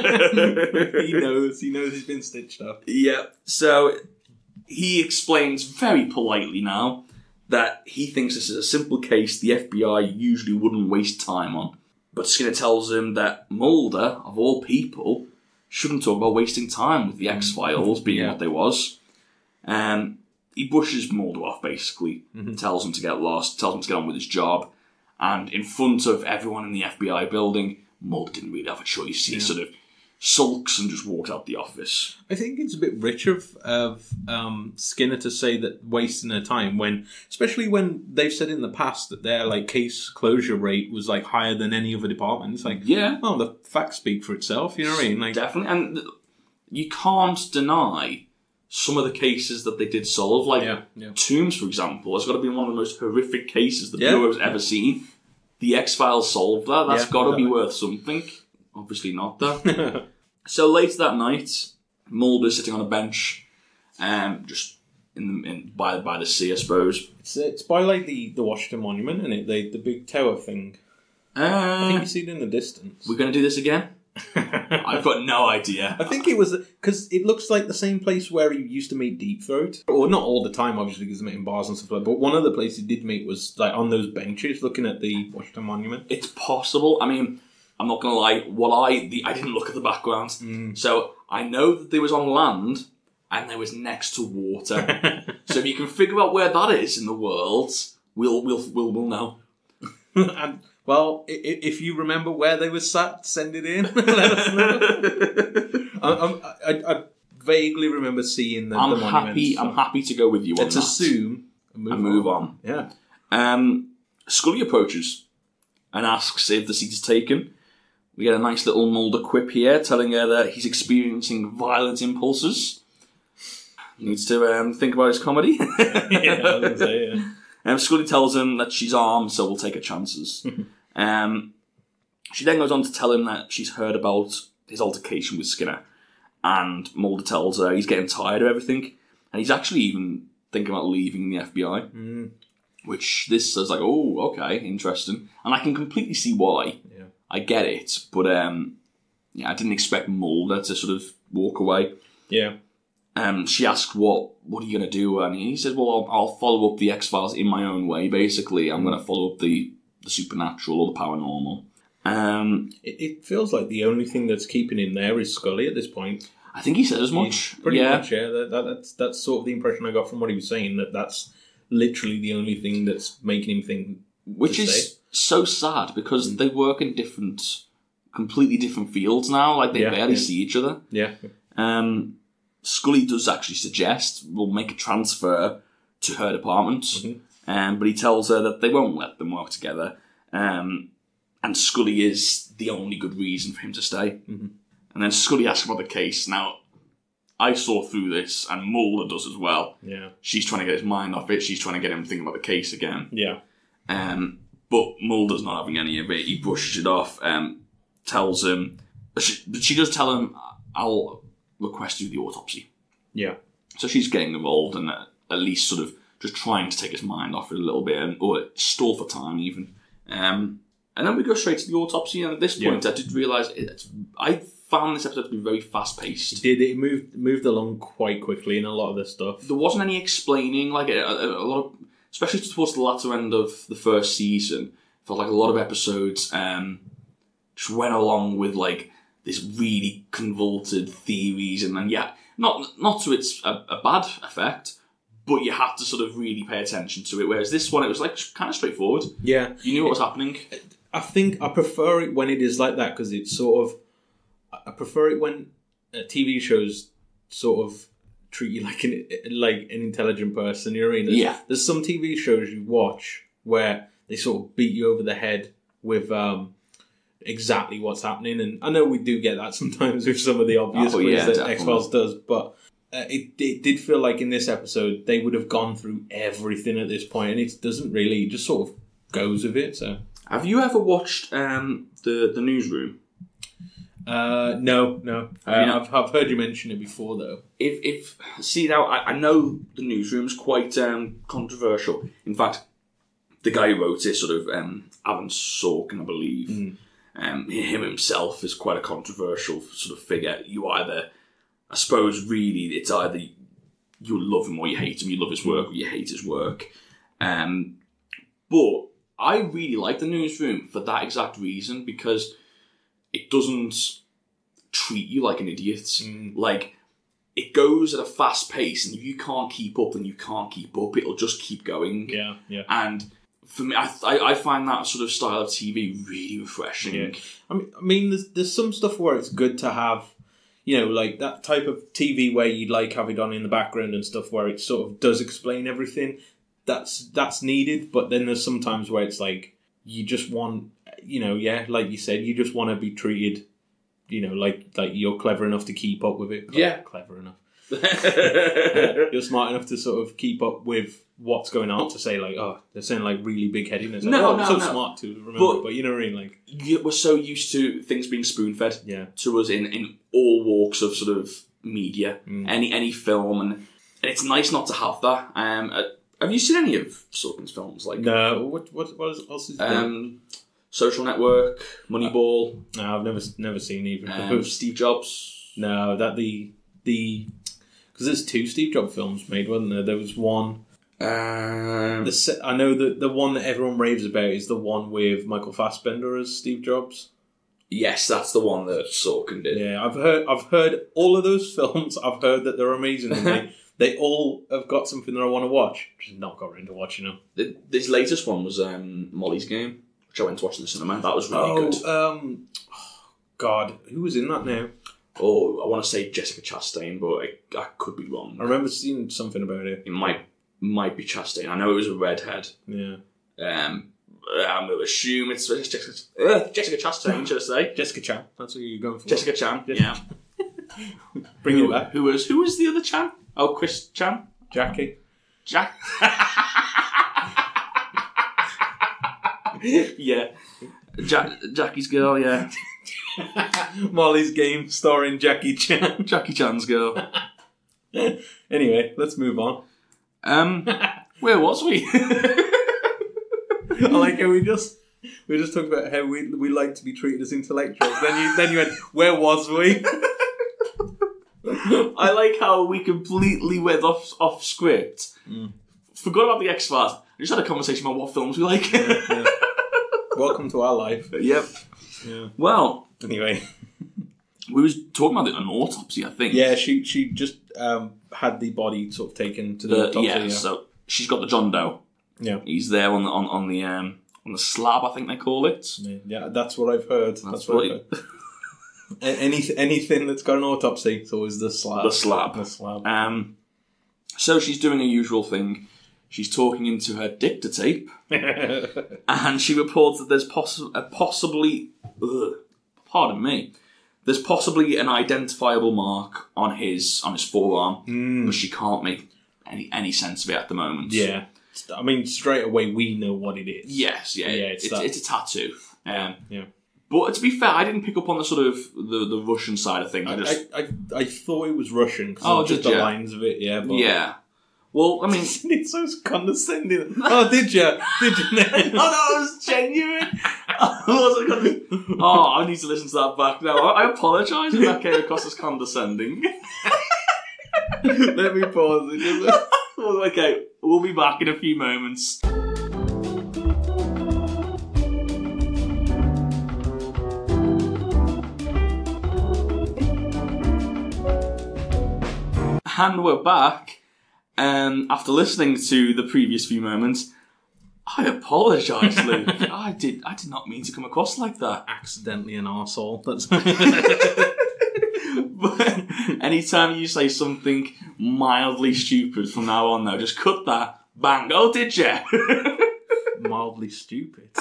it. He knows. He knows he's been stitched up. Yeah. So he explains very politely now that he thinks this is a simple case the F B I usually wouldn't waste time on. But Skinner tells him that Mulder, of all people, shouldn't talk about wasting time with the X-Files being Yeah. what they was. Um, he brushes Mulder off, basically, Mm-hmm. tells him to get lost, tells him to get on with his job. And in front of everyone in the F B I building, Mulder didn't really have a choice. He Yeah. sort of sulks and just walks out the office. I think it's a bit rich of, of um, Skinner to say that wasting their time when, especially when they've said in the past that their like case closure rate was like higher than any other department. It's like, Yeah. well, the facts speak for itself. You know what I mean? Like, Definitely. And th- you can't deny some of the cases that they did solve. Like Yeah, yeah. Tombs, for example, has got to be one of the most horrific cases the Yeah. Bureau has ever seen. The X-Files solved that. That's Yeah, got to be exactly. worth something. Obviously not, though. So later that night, Mulder's sitting on a bench, um, just in, the, in by by the sea, I suppose. It's, it's by like the, the Washington Monument, isn't it? The, the big tower thing. I think Uh, you see it in the distance. we're going to do this again? I've got no idea. I think it was because it looks like the same place where he used to meet Deep Throat, or not all the time, obviously, because they met in bars and stuff like that. But one of the places he did meet was like on those benches, looking at the Washington Monument. It's possible. I mean, I'm not going to lie. What I the, I didn't look at the background, so I know that they was on land and they was next to water. So if you can figure out where that is in the world, we'll we'll we'll, we'll know. And well, i- i- if you remember where they were sat, send it in. Let us know. I, I, I vaguely remember seeing the, I'm the happy. monuments. I'm happy to go with you on Let's that. assume and move, and move on. on. Yeah. Um, Scully approaches and asks if the seat is taken. We get a nice little Mulder quip here, telling her that he's experiencing violent impulses. Needs to um, think about his comedy. Yeah, I was gonna say, yeah. Um, Scully tells him that she's armed, so we'll take her chances. um, she then goes on to tell him that she's heard about his altercation with Skinner, and Mulder tells her he's getting tired of everything, and he's actually even thinking about leaving the F B I. Mm. Which this is like, oh, okay, interesting, and I can completely see why. Yeah. I get it, but um, yeah, I didn't expect Mulder to sort of walk away. Yeah. Um, she asked, "What? What are you going to do?" And he says, "Well, I'll, I'll follow up the X-Files in my own way. Basically, I'm going to follow up the, the supernatural or the paranormal." Um, It, it feels like the only thing that's keeping him there is Scully at this point. I think he says as much. Pretty yeah. much, yeah. That, that, that's that's sort of the impression I got from what he was saying. That that's literally the only thing that's making him think. Which to is stay. so sad because they work in different, completely different fields now. Like they Yeah, barely yeah. see each other. Yeah. Um, Scully does actually suggest we'll make a transfer to her department, Mm-hmm. um, but he tells her that they won't let them work together. Um, and Scully is the only good reason for him to stay. Mm-hmm. And then Scully asks about the case. Now, I saw through this, and Mulder does as well. Yeah. She's trying to get his mind off it. She's trying to get him thinking about the case again. Yeah. Um, but Mulder's not having any of it. He brushes it off. Um, tells him, but she, but she does tell him, "I'll request you the autopsy." Yeah. So she's getting involved and uh, at least sort of just trying to take his mind off it a little bit, and, or stall for time even. Um, and then we go straight to the autopsy. And at this point, Yeah. I did realise it, I found this episode to be very fast paced. Did it moved moved along quite quickly in a lot of the stuff? There wasn't any explaining, like a, a, a lot of, especially towards the latter end of the first season. Felt like a lot of episodes um, just went along with like this really convoluted theories, and then yeah, not not to its a, a bad effect, but you had to sort of really pay attention to it. Whereas this one, it was like kind of straightforward. Yeah. You knew what was happening. I think I prefer it when it is like that because it's sort of. I prefer it when uh, T V shows sort of treat you like an like an intelligent person. You know what I mean? There's, Yeah. There's some T V shows you watch where they sort of beat you over the head with um, exactly what's happening, and I know we do get that sometimes with some of the obvious Oh, ways yeah, that definitely. X-Files does, but. Uh, it, it did feel like in this episode they would have gone through everything at this point, and it doesn't really. It just sort of goes with it. So, have you ever watched um, the the Newsroom? uh, no, no. Uh, I mean, I've I've heard you mention it before though. If if see now, I, I know the Newsroom's quite um, controversial. In fact, the guy who wrote it, sort of um, Alan Sorkin, I believe, mm. um, him himself is quite a controversial sort of figure. You either, I suppose, really, it's either you love him or you hate him. You love his work or you hate his work. Um, but I really like the Newsroom for that exact reason, because it doesn't treat you like an idiot. Mm. Like, it goes at a fast pace, and if you can't keep up, then you can't keep up. It'll just keep going. Yeah, yeah. And for me, I, I find that sort of style of T V really refreshing. Yeah. I mean, I mean, there's there's some stuff where it's good to have, you know, like that type of T V where you like have it on in the background and stuff where it sort of does explain everything. That's that's needed, but then there's some times where it's like you just want, you know, yeah, like you said, you just want to be treated, you know, like like you're clever enough to keep up with it. Yeah, clever enough. You're smart enough to sort of keep up with what's going on, to say like, oh, they're saying like really big headedness. Like, no, oh, no, so no. smart to remember, but, but you know what I mean. Like, we're so used to things being spoon fed yeah. to us in, in all walks of sort of media, mm. any any film, and, and it's nice not to have that. Um, uh, have you seen any of Sorkin's films? Like, no, what what what else is there? Um, Social Network, Moneyball. Uh, no, I've never never seen either. Um, Steve Jobs. No, that the the because there's two Steve Jobs films made, wasn't there? There was one. Um, the se- I know that the one that everyone raves about is the one with Michael Fassbender as Steve Jobs. Yes, that's the one that Sorkin did. Yeah, I've heard I've heard all of those films. I've heard that they're amazing. And they they all have got something that I want to watch. Just not got around to watching them. The, this latest one was um, Molly's Game, which I went to watch in the cinema. That was really oh, good. Um, oh, God, who was in that now? Oh, I want to say Jessica Chastain, but I, I could be wrong. I remember seeing something about it. It might might be Chastain. I know it was a redhead. Yeah. Um, I'm going to assume it's Jessica, uh, Jessica Chastain, should I say? Jessica Chan. That's what you're going for. Jessica Chan, yeah. Bring who, it back. Who was, who was the other Chan? Oh, Chris Chan? Jackie. Jack. yeah. Jack, Jackie's girl, yeah. Molly's Game starring Jackie Chan. Jackie Chan's girl. Anyway, let's move on. Um, where was we? I like how we just we just talked about how we we like to be treated as intellectuals. Then you then you went, where was we? I like how we completely went off off script. Mm. Forgot about the X-Files. We just had a conversation about what films we like. Yeah, yeah. Welcome to our life. Yep. Yeah. Well, anyway, we was talking about an autopsy, I think. Yeah, she she just um, had the body sort of taken to the uh, autopsy. Yeah, yeah, so she's got the John Doe. Yeah, he's there on the on, on the um, on the slab, I think they call it. Yeah, yeah, that's what I've heard. That's, that's what, what I've heard. Any anything that's got an autopsy, it's always the slab. The slab. The slab. Um, so she's doing a usual thing. She's talking into her dicta tape, and she reports that there's poss- a possibly, ugh, pardon me, there's possibly an identifiable mark on his on his forearm, mm. but she can't make any any sense of it at the moment. Yeah, I mean, straight away we know what it is. Yes, yeah, yeah, it's, it's, it's a tattoo. Um, yeah. But to be fair, I didn't pick up on the sort of the, the Russian side of things. I, I just I, I, I thought it was Russian. Oh, just did the ya? lines of it, yeah. But yeah. Well, I mean, it's so condescending. Oh, did you? Did you? Oh, that was genuine. I wasn't gonna... Oh, I need to listen to that back now. I, I apologise if that came across as condescending. Let me pause it. Well, okay, we'll be back in a few moments. And we're back. Um, after listening to the previous few moments, I apologise, Luke. I did I did not mean to come across like that. Accidentally an arsehole. That's... But anytime you say something mildly stupid from now on, though, just cut that. Bang. Oh, did you? Mildly stupid.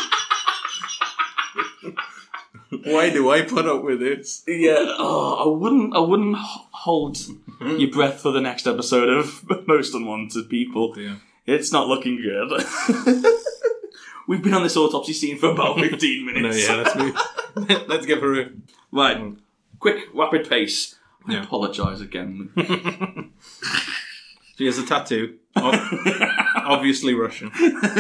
Why do I put up with this? Yeah. Oh, I wouldn't. I wouldn't hold your breath for the next episode of Most Unwanted People. Yeah. It's not looking good. we've been on this autopsy scene for about fifteen minutes. No, yeah, let's move. Let's get through it. Right, quick, rapid pace. I Yeah. apologise again. She has a tattoo. Obviously Russian.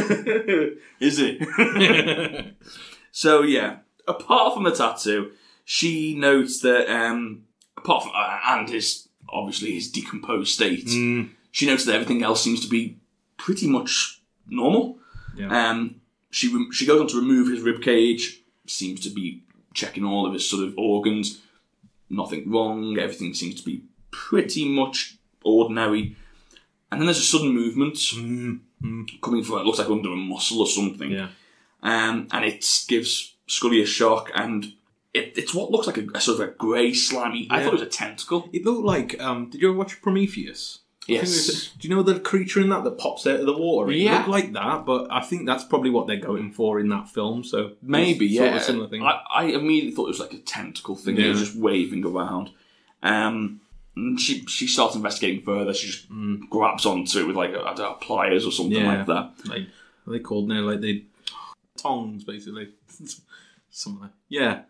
Is it? So, yeah, apart from the tattoo, she notes that, um, apart from, uh, and his, obviously his decomposed state, Mm. she notes that everything else seems to be pretty much normal. Yeah. Um, she re- she goes on to remove his rib cage, seems to be checking all of his sort of organs. Nothing wrong, everything seems to be pretty much ordinary. And then there's a sudden movement Mm. Mm. coming from, it looks like under a muscle or something. Yeah. Um, and it gives Scully a shock, and it, it's what looks like a, a sort of a grey, slimy... I Yeah. thought it was a tentacle. It looked like, um, did you ever watch Prometheus? I think it Yes. was- Do you know the creature in that that pops out of the water? It Yeah. looked like that, but I think that's probably what they're going for in that film. So Maybe, it's yeah. sort of a similar thing. I, I immediately thought it was like a tentacle thing that was Yeah. just waving around. Um, and she she starts investigating further. She just grabs onto it with like, I don't know, pliers or something Yeah. like that. Like, what are they called now? Like they tongs, basically. Something like yeah.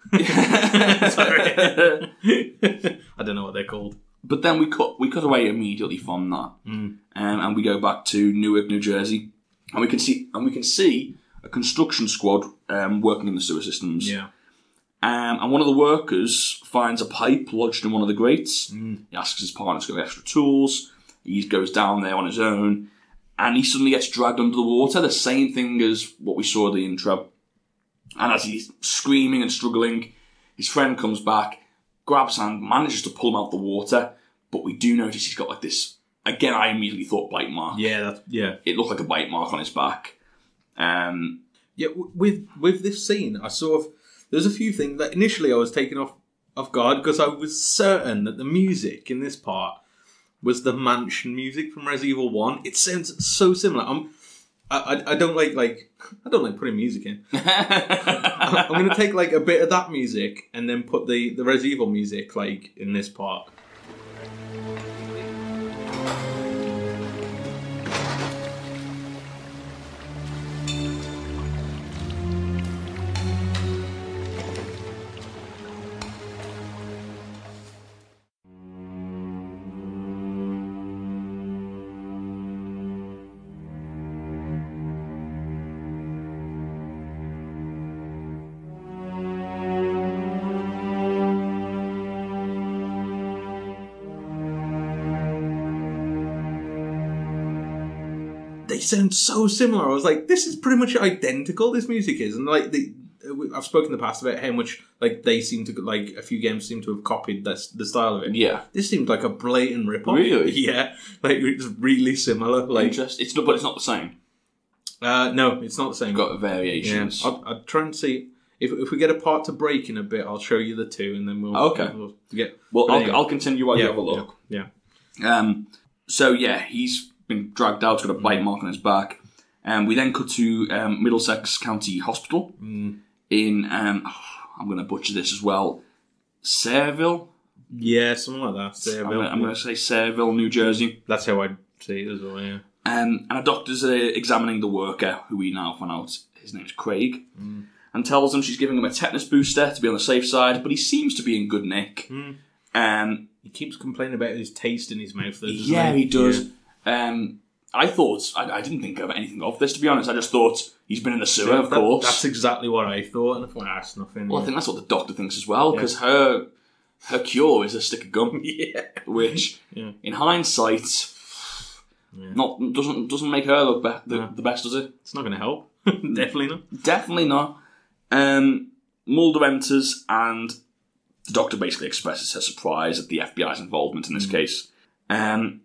Sorry, I don't know what they're called. But then we cut we cut away immediately from that, Mm. um, and we go back to Newark, New Jersey, and we can see and we can see a construction squad um, working in the sewer systems. Yeah. Um, and one of the workers finds a pipe lodged in one of the grates. Mm. He asks his partner to go extra tools. He goes down there on his own, and he suddenly gets dragged under the water. The same thing as what we saw in the intro. And as he's screaming and struggling, his friend comes back, grabs hand, manages to pull him out the water. But we do notice he's got like this. Again, I immediately thought bite mark. Yeah. That's, yeah. It looked like a bite mark on his back. Um, Yeah. w- With with this scene, I sort of there's a few things that initially I was taken off off guard because I was certain that the music in this part was the mansion music from Resident Evil One. It sounds so similar. I'm, I, I I don't like like I don't like putting music in. I'm going to take like a bit of that music and then put the the Resident Evil music like in this part. They sound so similar. I was like, this is pretty much identical. This music is, and like the, I've spoken in the past about how much like they seem to like a few games seem to have copied this, the style of it. yeah. This seemed like a blatant rip-off. Really? Yeah, like it's really similar. Like, Interest. It's not, but it's not the same. uh, no, it's not the same. You've got Yeah, variations. I'll, I'll try and see if if we get a part to break in a bit. I'll show you the two, and then we'll Okay. We'll get Well, but I'll, anyway. I'll continue while yeah, you have a look. Yeah, Um, so yeah, he's been dragged out, got a bite mark on his back. And um, we then cut to um, Middlesex County Hospital Mm. in, um, I'm going to butcher this as well, Sayreville? yeah, something like that. I'm gonna- I'm going to say Sayreville, New Jersey. That's how I'd see it as well. Yeah. Um, and a doctor's uh, examining the worker, who we now find out his name's Craig, Mm. and tells him she's giving him a tetanus booster to be on the safe side, but he seems to be in good nick. Mm. Um, He keeps complaining about his taste in his mouth. Though, doesn't yeah, he does. Yeah. Um, I thought, I, I didn't think of anything of this, to be honest. I just thought he's been in the sewer, Yeah, of that- course. That's exactly what I thought, and I thought, ah, it's nothing. Well, I yeah. think that's what the doctor thinks as well, Yeah. because her her cure is a stick of gum, yeah. which, Yeah. in hindsight, Yeah. not doesn't doesn't make her look be- the, No. the best, does it? It's not going to help. Definitely not. Definitely not. Um, Mulder enters, and the doctor basically expresses her surprise at the F B I's involvement in this Mm. case. Um,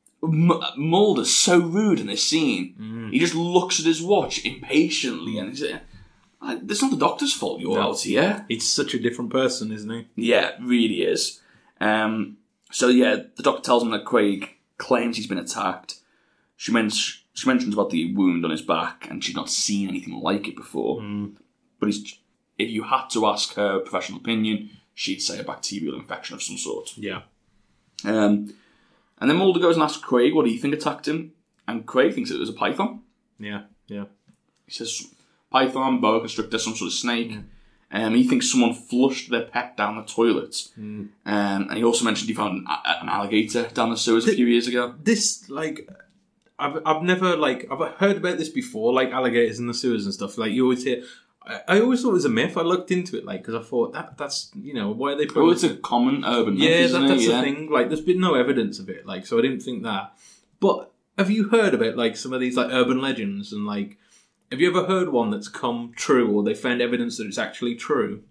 M- Mulder's so rude in this scene. Mm. He just looks at his watch impatiently, and he's like, "It's not the doctor's fault you're No. out here." He's such a different person, isn't he? Yeah, it really is. Um, so yeah, the doctor tells him that Craig claims he's been attacked. She, men- she mentions about the wound on his back, and she'd not seen anything like it before. Mm. But he's, if you had to ask her professional opinion, she'd say a bacterial infection of some sort. Yeah. Um, and then Mulder goes and asks Craig what he think attacked him, and Craig thinks it was a python. Yeah. Yeah. He says, python, boa constrictor, some sort of snake. Mm. Um, he thinks someone flushed their pet down the toilet. Mm. Um, and he also mentioned he found an, an alligator down the sewers the, a few years ago. This, like, I've I've never, like, I've heard about this before, like alligators in the sewers and stuff. Like, you always hear... I, I always thought it was a myth. I looked into it, like, because I thought, that that's, you know, why are they... Well, it's a common urban myth, yeah, isn't that, that's it? the Yeah, thing. Like, there's been no evidence of it, like, so I didn't think that. But have you heard about, like, some of these, like, urban legends and, like... Have you ever heard one that's come true, or they found evidence that it's actually true?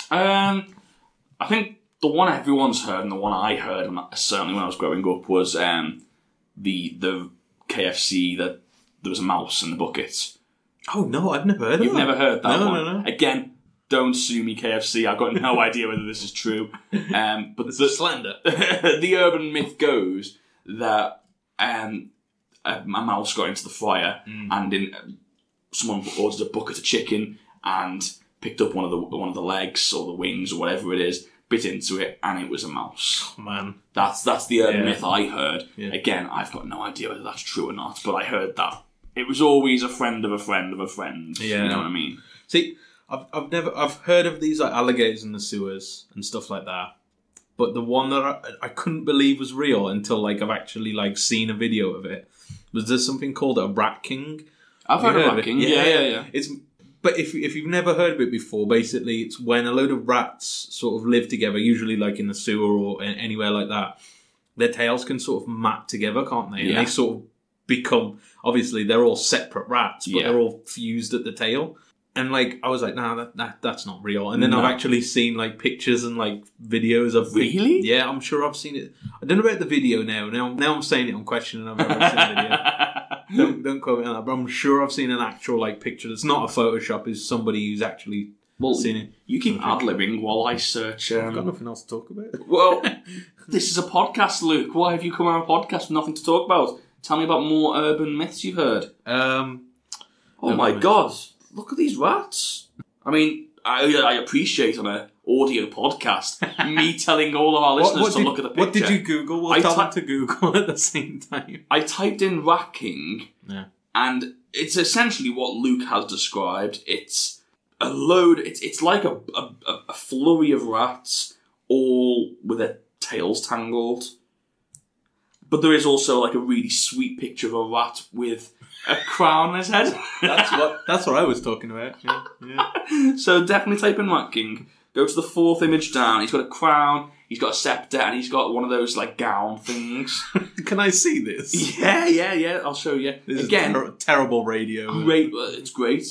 Um, I think the one everyone's heard, and the one I heard, and certainly when I was growing up, was um, the the K F C that there was a mouse in the bucket. Oh no, I've never heard of You've that. never heard that no, one? No, no, Again, don't sue me, K F C. I've got no idea whether this is true. Um, but it's the, slander. The urban myth goes that um, a, a mouse got into the fryer, mm. and in... someone ordered a bucket of chicken and picked up one of the one of the legs or the wings or whatever it is, bit into it, and it was a mouse. Oh, man, that's that's the urban yeah. myth I heard. Yeah. Again, I've got no idea whether that's true or not, but I heard that it was always a friend of a friend of a friend. Yeah. You know what I mean? See, I've I've never I've heard of these like alligators in the sewers and stuff like that, but the one that I, I couldn't believe was real until like I've actually like seen a video of it was there something called a rat king. I've heard, heard of Rat King. Yeah, yeah, yeah, yeah. It's but if if you've never heard of it before, basically it's when a load of rats sort of live together, usually like in the sewer or anywhere like that. Their tails can sort of mat together, can't they? And yeah. they sort of become. Obviously, they're all separate rats, but yeah. they're all fused at the tail. And like I was like, nah, that, that that's not real. And then no. I've actually seen like pictures and like videos of really. The, yeah, I'm sure I've seen it. I don't know about the video now. Now, now I'm saying it. I'm questioning. I've never seen the video. Don't, don't quote me on that, but I'm sure I've seen an actual like picture that's not a Photoshop. Is somebody who's actually well, seen it. You keep ad-libbing while I search. Um... I've got nothing else to talk about. Well, this is a podcast, Luke. Why have you come on a podcast with nothing to talk about? Tell me about more urban myths you've heard. Um, oh my myths. God! Look at these rats. I mean, I, I appreciate on a audio podcast me telling all of our listeners what, what to did, look at the picture. What did you Google? We'll I tell them to Google at the same time. I typed in Rat King, yeah. and it's essentially what Luke has described. It's a load. It's it's like a a, a flurry of rats, all with their tails tangled. But there is also like a really sweet picture of a rat with a crown on his head. That's what that's what I was talking about. Yeah, yeah. So definitely type in Rat King. Go to the fourth image down. He's got a crown, he's got a scepter, and he's got one of those like gown things. Can I see this? Yeah, yeah, yeah. I'll show you. This Again, is ter- terrible radio. Great, uh, it's great.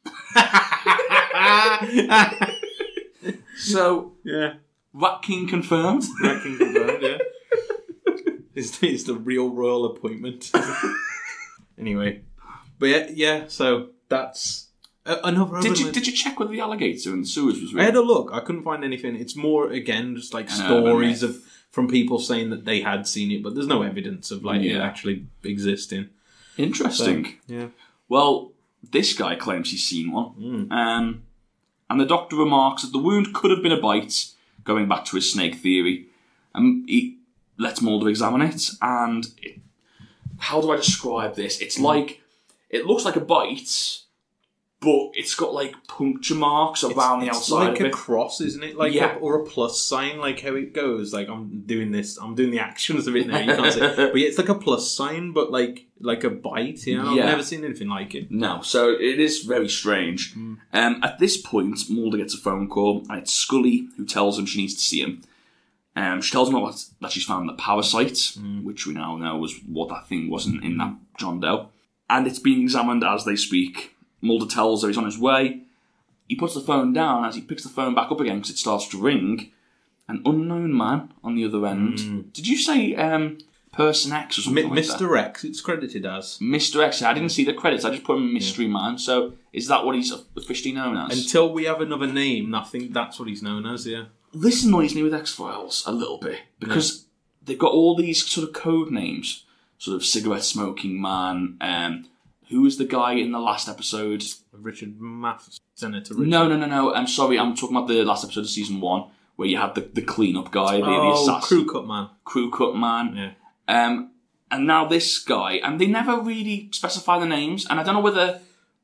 So yeah, Rat King confirmed. Rat King confirmed. Yeah. It's, it's the real royal appointment. Anyway, but yeah, yeah. So that's uh, another. Did you did you check whether the alligator in the sewers was real? I had a look. I couldn't find anything. It's more again just like An stories of from people saying that they had seen it, but there's no evidence of like yeah. it actually existing. Interesting. So, yeah. Well, this guy claims he's seen one, mm. um, and the doctor remarks that the wound could have been a bite, going back to his snake theory. And he lets Mulder examine it, and it, how do I describe this? It's like, it looks like a bite, but it's got like puncture marks around it's, the outside it's like of a it. cross, isn't it? Like yeah. a, or a plus sign, like how it goes. Like I'm doing this, I'm doing the actions of it now. You can't see, but yeah, it's like a plus sign, but like like a bite. You know, yeah. I've never seen anything like it. No, so it is very strange. Mm. Um, at this point, Mulder gets a phone call, and it's Scully who tells him she needs to see him. Um, she tells him about, that she's found the parasite, mm. which we now know was what that thing was in, in that John Doe. And it's being examined as they speak. Mulder tells her he's on his way. He puts the phone down. As he picks the phone back up again because it starts to ring, an unknown man on the other end. Mm. Did you say um, Person X or something M- like Mister that? X, it's credited as. Mister X. I didn't see the credits. I just put him Mystery yeah. Man. So is that what he's officially known as? Until we have another name, I think that's what he's known as, yeah. This annoys me with X-Files a little bit, because yeah. they've got all these sort of code names. Sort of cigarette smoking man. Um, who was the guy in the last episode? Richard Math, Senator Richard. No, no, no, no. I'm sorry. I'm talking about the last episode of season one, where you had the, the clean-up guy, the, oh, the assassin. Crew Cut Man. Crew Cut Man. Yeah. Um, and now this guy, and they never really specify the names, and I don't know whether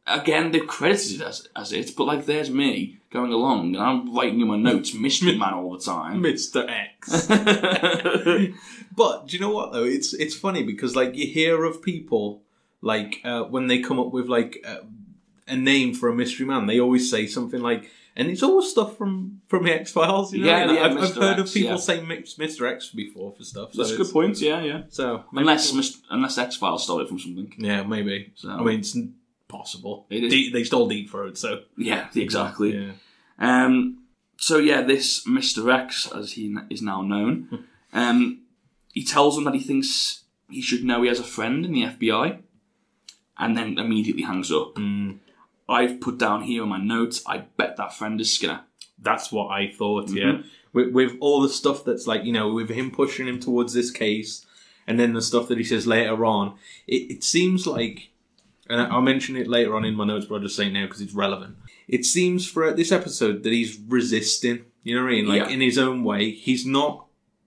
again, they've credited it as, as it, but like, there's me going along, and I'm writing in my notes, Mystery Man all the time. Mister X. But, do you know what, though? It's it's funny, because, like, you hear of people, like, uh, when they come up with, like, uh, a name for a mystery man, they always say something like, and it's always stuff from, from the X-Files, you know? Yeah, yeah, I've, I've heard X, of people yeah. say Mister X before for stuff. So That's a good point, yeah, yeah. So Unless Mister unless X-Files stole it from something. Yeah, maybe. So, I mean, it's possible. It is. Deep, they stole Deep Throat, so... Yeah, exactly. Yeah. Um, so, yeah, this Mister X, as he is now known, um, he tells him that he thinks he should know he has a friend in the F B I, and then immediately hangs up. Mm. I've put down here in my notes, I bet that friend is Skinner. That's what I thought, Mm-hmm. yeah. With, with all the stuff that's like, you know, with him pushing him towards this case, and then the stuff that he says later on, it, it seems like, and I'll mention it later on in my notes, but I'll just say it now because it's relevant. It seems for this episode that he's resisting, you know what I mean? Like, Yeah. in his own way. He's not,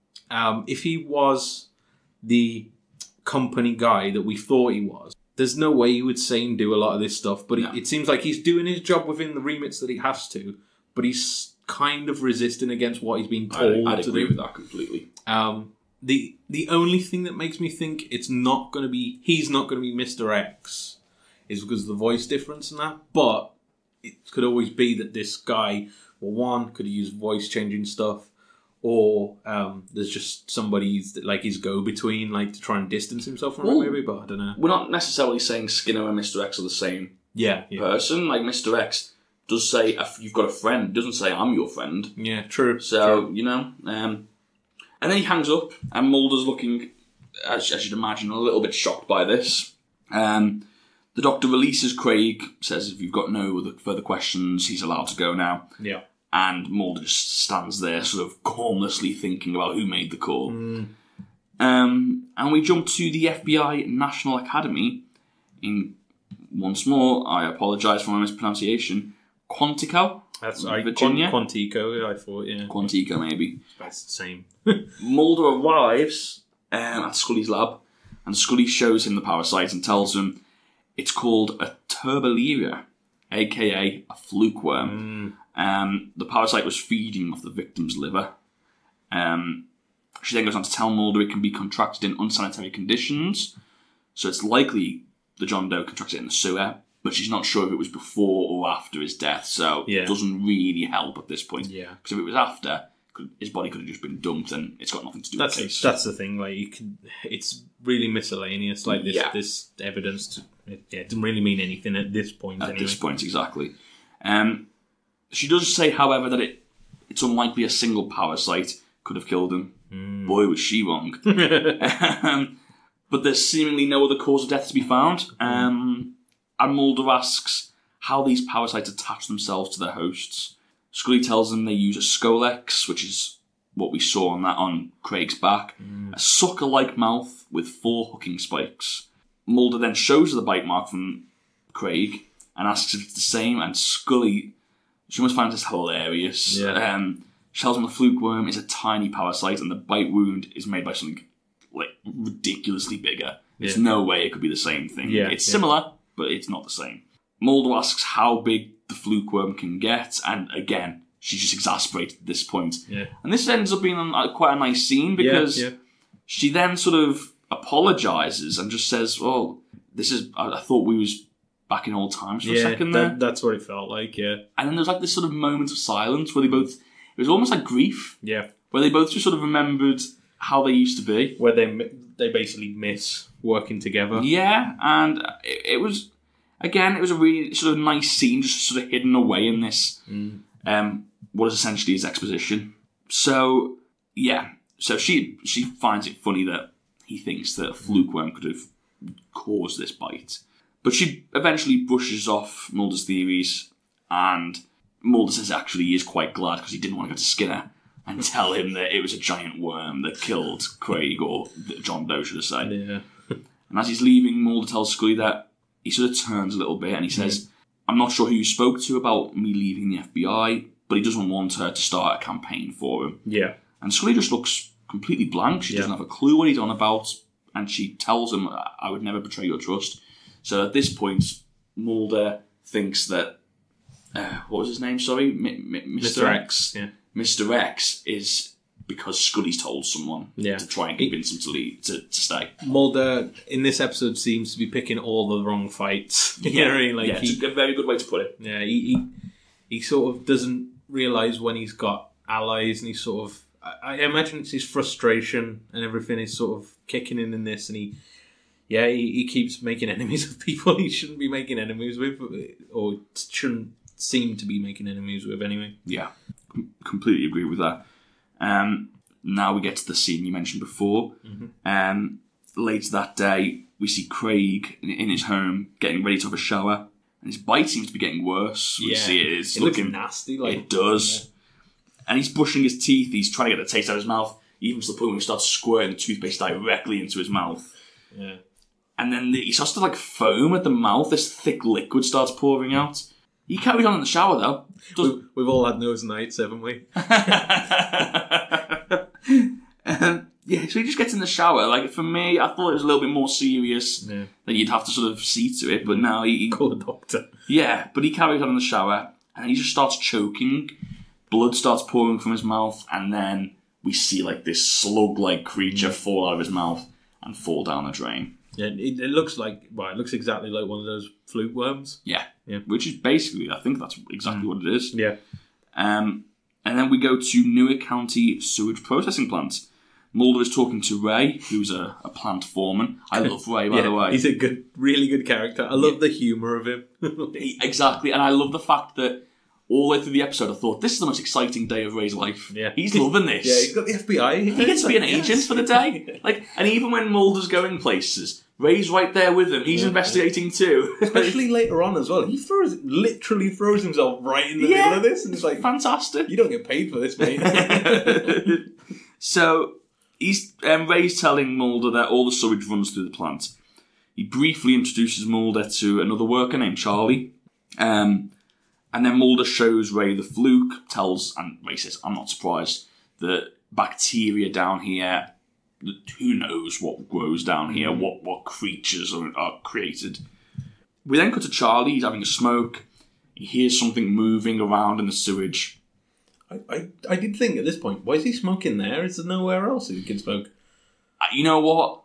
um, if he was the company guy that we thought he was, there's no way he would say and do a lot of this stuff, but No. it, it seems like he's doing his job within the remits that he has to, but he's kind of resisting against what he's being told I'd, I'd to agree do. with that completely. Um, the the only thing that makes me think it's not going to be, he's not going to be Mister X is because of the voice difference and that, but it could always be that this guy, well, one, could use voice changing stuff, or um, there's just somebody that, like, his go-between, like, to try and distance himself from Well, it, maybe, but I don't know. We're not necessarily saying Skinner and Mister X are the same Yeah, yeah. person. Like, Mister X does say, if you've got a friend, doesn't say, I'm your friend. Yeah, true. So, true. you know, um, and then he hangs up, and Mulder's looking, as, as you'd imagine, a little bit shocked by this. Um, the doctor releases Craig, says if you've got no other further questions, he's allowed to go now. Yeah. And Mulder just stands there, sort of calmlessly thinking about who made the call. Mm. Um, and we jump to the F B I National Academy in, once more, I apologise for my mispronunciation, Quantico, That's I, Virginia. Quantico, I thought, yeah. Quantico, maybe. That's the same. Mulder arrives um, at Scully's lab, and Scully shows him the parasite and tells him it's called a turbillaria, aka a fluke worm. Mm. Um, the parasite was feeding off the victim's liver. Um, she then goes on to tell Mulder it can be contracted in unsanitary conditions, so it's likely the John Doe contracted it in the sewer, but she's not sure if it was before or after his death, so Yeah. it doesn't really help at this point. Yeah. Because if it was after, could, his body could have just been dumped, and it's got nothing to do That's with the case. that's the thing. Like, you can, it's really miscellaneous. Like this, Yeah. this evidence. To, it, yeah, it doesn't really mean anything at this point. At anyway. this point, exactly. Um, she does say, however, that it it's unlikely a single parasite could have killed him. Mm. Boy, was she wrong. um, but there's seemingly no other cause of death to be found. Um, and Mulder asks how these parasites attach themselves to their hosts. Scully tells them they use a Scolex, which is what we saw on that on Craig's back, Mm. a sucker-like mouth with four hooking spikes. Mulder then shows her the bite mark from Craig and asks if it's the same, and Scully, she almost finds this hilarious. Yeah. Um, she tells him the fluke worm is a tiny parasite and the bite wound is made by something like ridiculously bigger. There's Yeah. no way it could be the same thing. Yeah, It's yeah. similar, but it's not the same. Mulder asks how big the fluke worm can get, and again, she's just exasperated at this point. Yeah. And this ends up being a, quite a nice scene because yeah, yeah. she then sort of apologises and just says, well, this is, I, I thought we was back in old times for yeah, a second there. that, that's what it felt like. Yeah, And then there's like this sort of moment of silence where they both, it was almost like grief, yeah. where they both just sort of remembered how they used to be. Where they mi- they basically miss working together. Yeah, and it, it was, again, it was a really sort of nice scene, just sort of hidden away in this, Mm. um, what is essentially his exposition. So, yeah, so she she finds it funny that he thinks that a fluke worm could have caused this bite. But she eventually brushes off Mulder's theories, and Mulder says actually he is quite glad because he didn't want to go to Skinner and tell him that it was a giant worm that killed Craig, or John Doe, should I say. Yeah. And as he's leaving, Mulder tells Scully that he sort of turns a little bit and he says, I'm not sure who you spoke to about me leaving the F B I, but he doesn't want her to start a campaign for him. Yeah. And Scully just looks completely blank. She Yeah. doesn't have a clue what he's on about, and she tells him, I would never betray your trust. So at this point, Mulder thinks that uh, what was his name? Sorry, M- M- Mister Mister X. X, yeah. Mister X is because Scully's told someone Yeah. to try and convince him to leave to, to stay. Mulder in this episode seems to be picking all the wrong fights. You know what I mean? Like yeah, he, it's a very good way to put it. yeah, he, he he sort of doesn't realise when he's got allies, and he's sort of. I, I imagine it's his frustration and everything is sort of kicking in in this, and he. Yeah, he, he keeps making enemies of people he shouldn't be making enemies with, or shouldn't seem to be making enemies with anyway. Yeah, com- completely agree with that. Um, now we get to the scene you mentioned before. Mm-hmm. Um, later that day, we see Craig in, in his home getting ready to have a shower, and his bite seems to be getting worse. We Yeah. see it is It looking looks nasty. Like it does, and he's brushing his teeth. He's trying to get the taste out of his mouth, even to the point where he starts squirting the toothpaste directly into his mouth. Yeah. And then he starts to like foam at the mouth. This thick liquid starts pouring out. He carries on in the shower though. Does- We've, we've all had those nights, haven't we? um, yeah, so he just gets in the shower. Like for me, I thought it was a little bit more serious. Yeah. That you'd have to sort of see to it, but now he, he Call a doctor. yeah, but he carries on in the shower and he just starts choking. Blood starts pouring from his mouth, and then we see like this slug-like creature fall out of his mouth and fall down the drain. Yeah, it, it looks like well, it looks exactly like one of those flute worms. Yeah, Yeah. which is basically, I think that's exactly what it is. Yeah. Um, and then we go to Newark County Sewage Processing Plant. Mulder is talking to Ray, who's a, a plant foreman. I love Ray, by yeah, the way. he's a good, really good character. I love the humour of him. He- exactly, and I love the fact that all the way through the episode, I thought, this is the most exciting day of Ray's life. Yeah. He's loving this. Yeah, he's got the F B I. He gets to be an Yes. agent for the day. Like, and even when Mulder's going places, Ray's right there with him. He's Yeah. investigating too. Especially later on as well. He throws, literally throws himself right in the Yeah. middle of this, and it's like, Fantastic. you don't get paid for this, mate. So, he's um, Ray's telling Mulder that all the sewage runs through the plant. He briefly introduces Mulder to another worker named Charlie. Um, and then Mulder shows Ray the fluke, tells, and Ray says, I'm not surprised, that bacteria down here, who knows what grows down here, what, what creatures are, are created. We then cut to Charlie, he's having a smoke. He hears something moving around in the sewage. I, I, I did think at this point, why is he smoking there? Is there nowhere else he can smoke? Uh, You know what?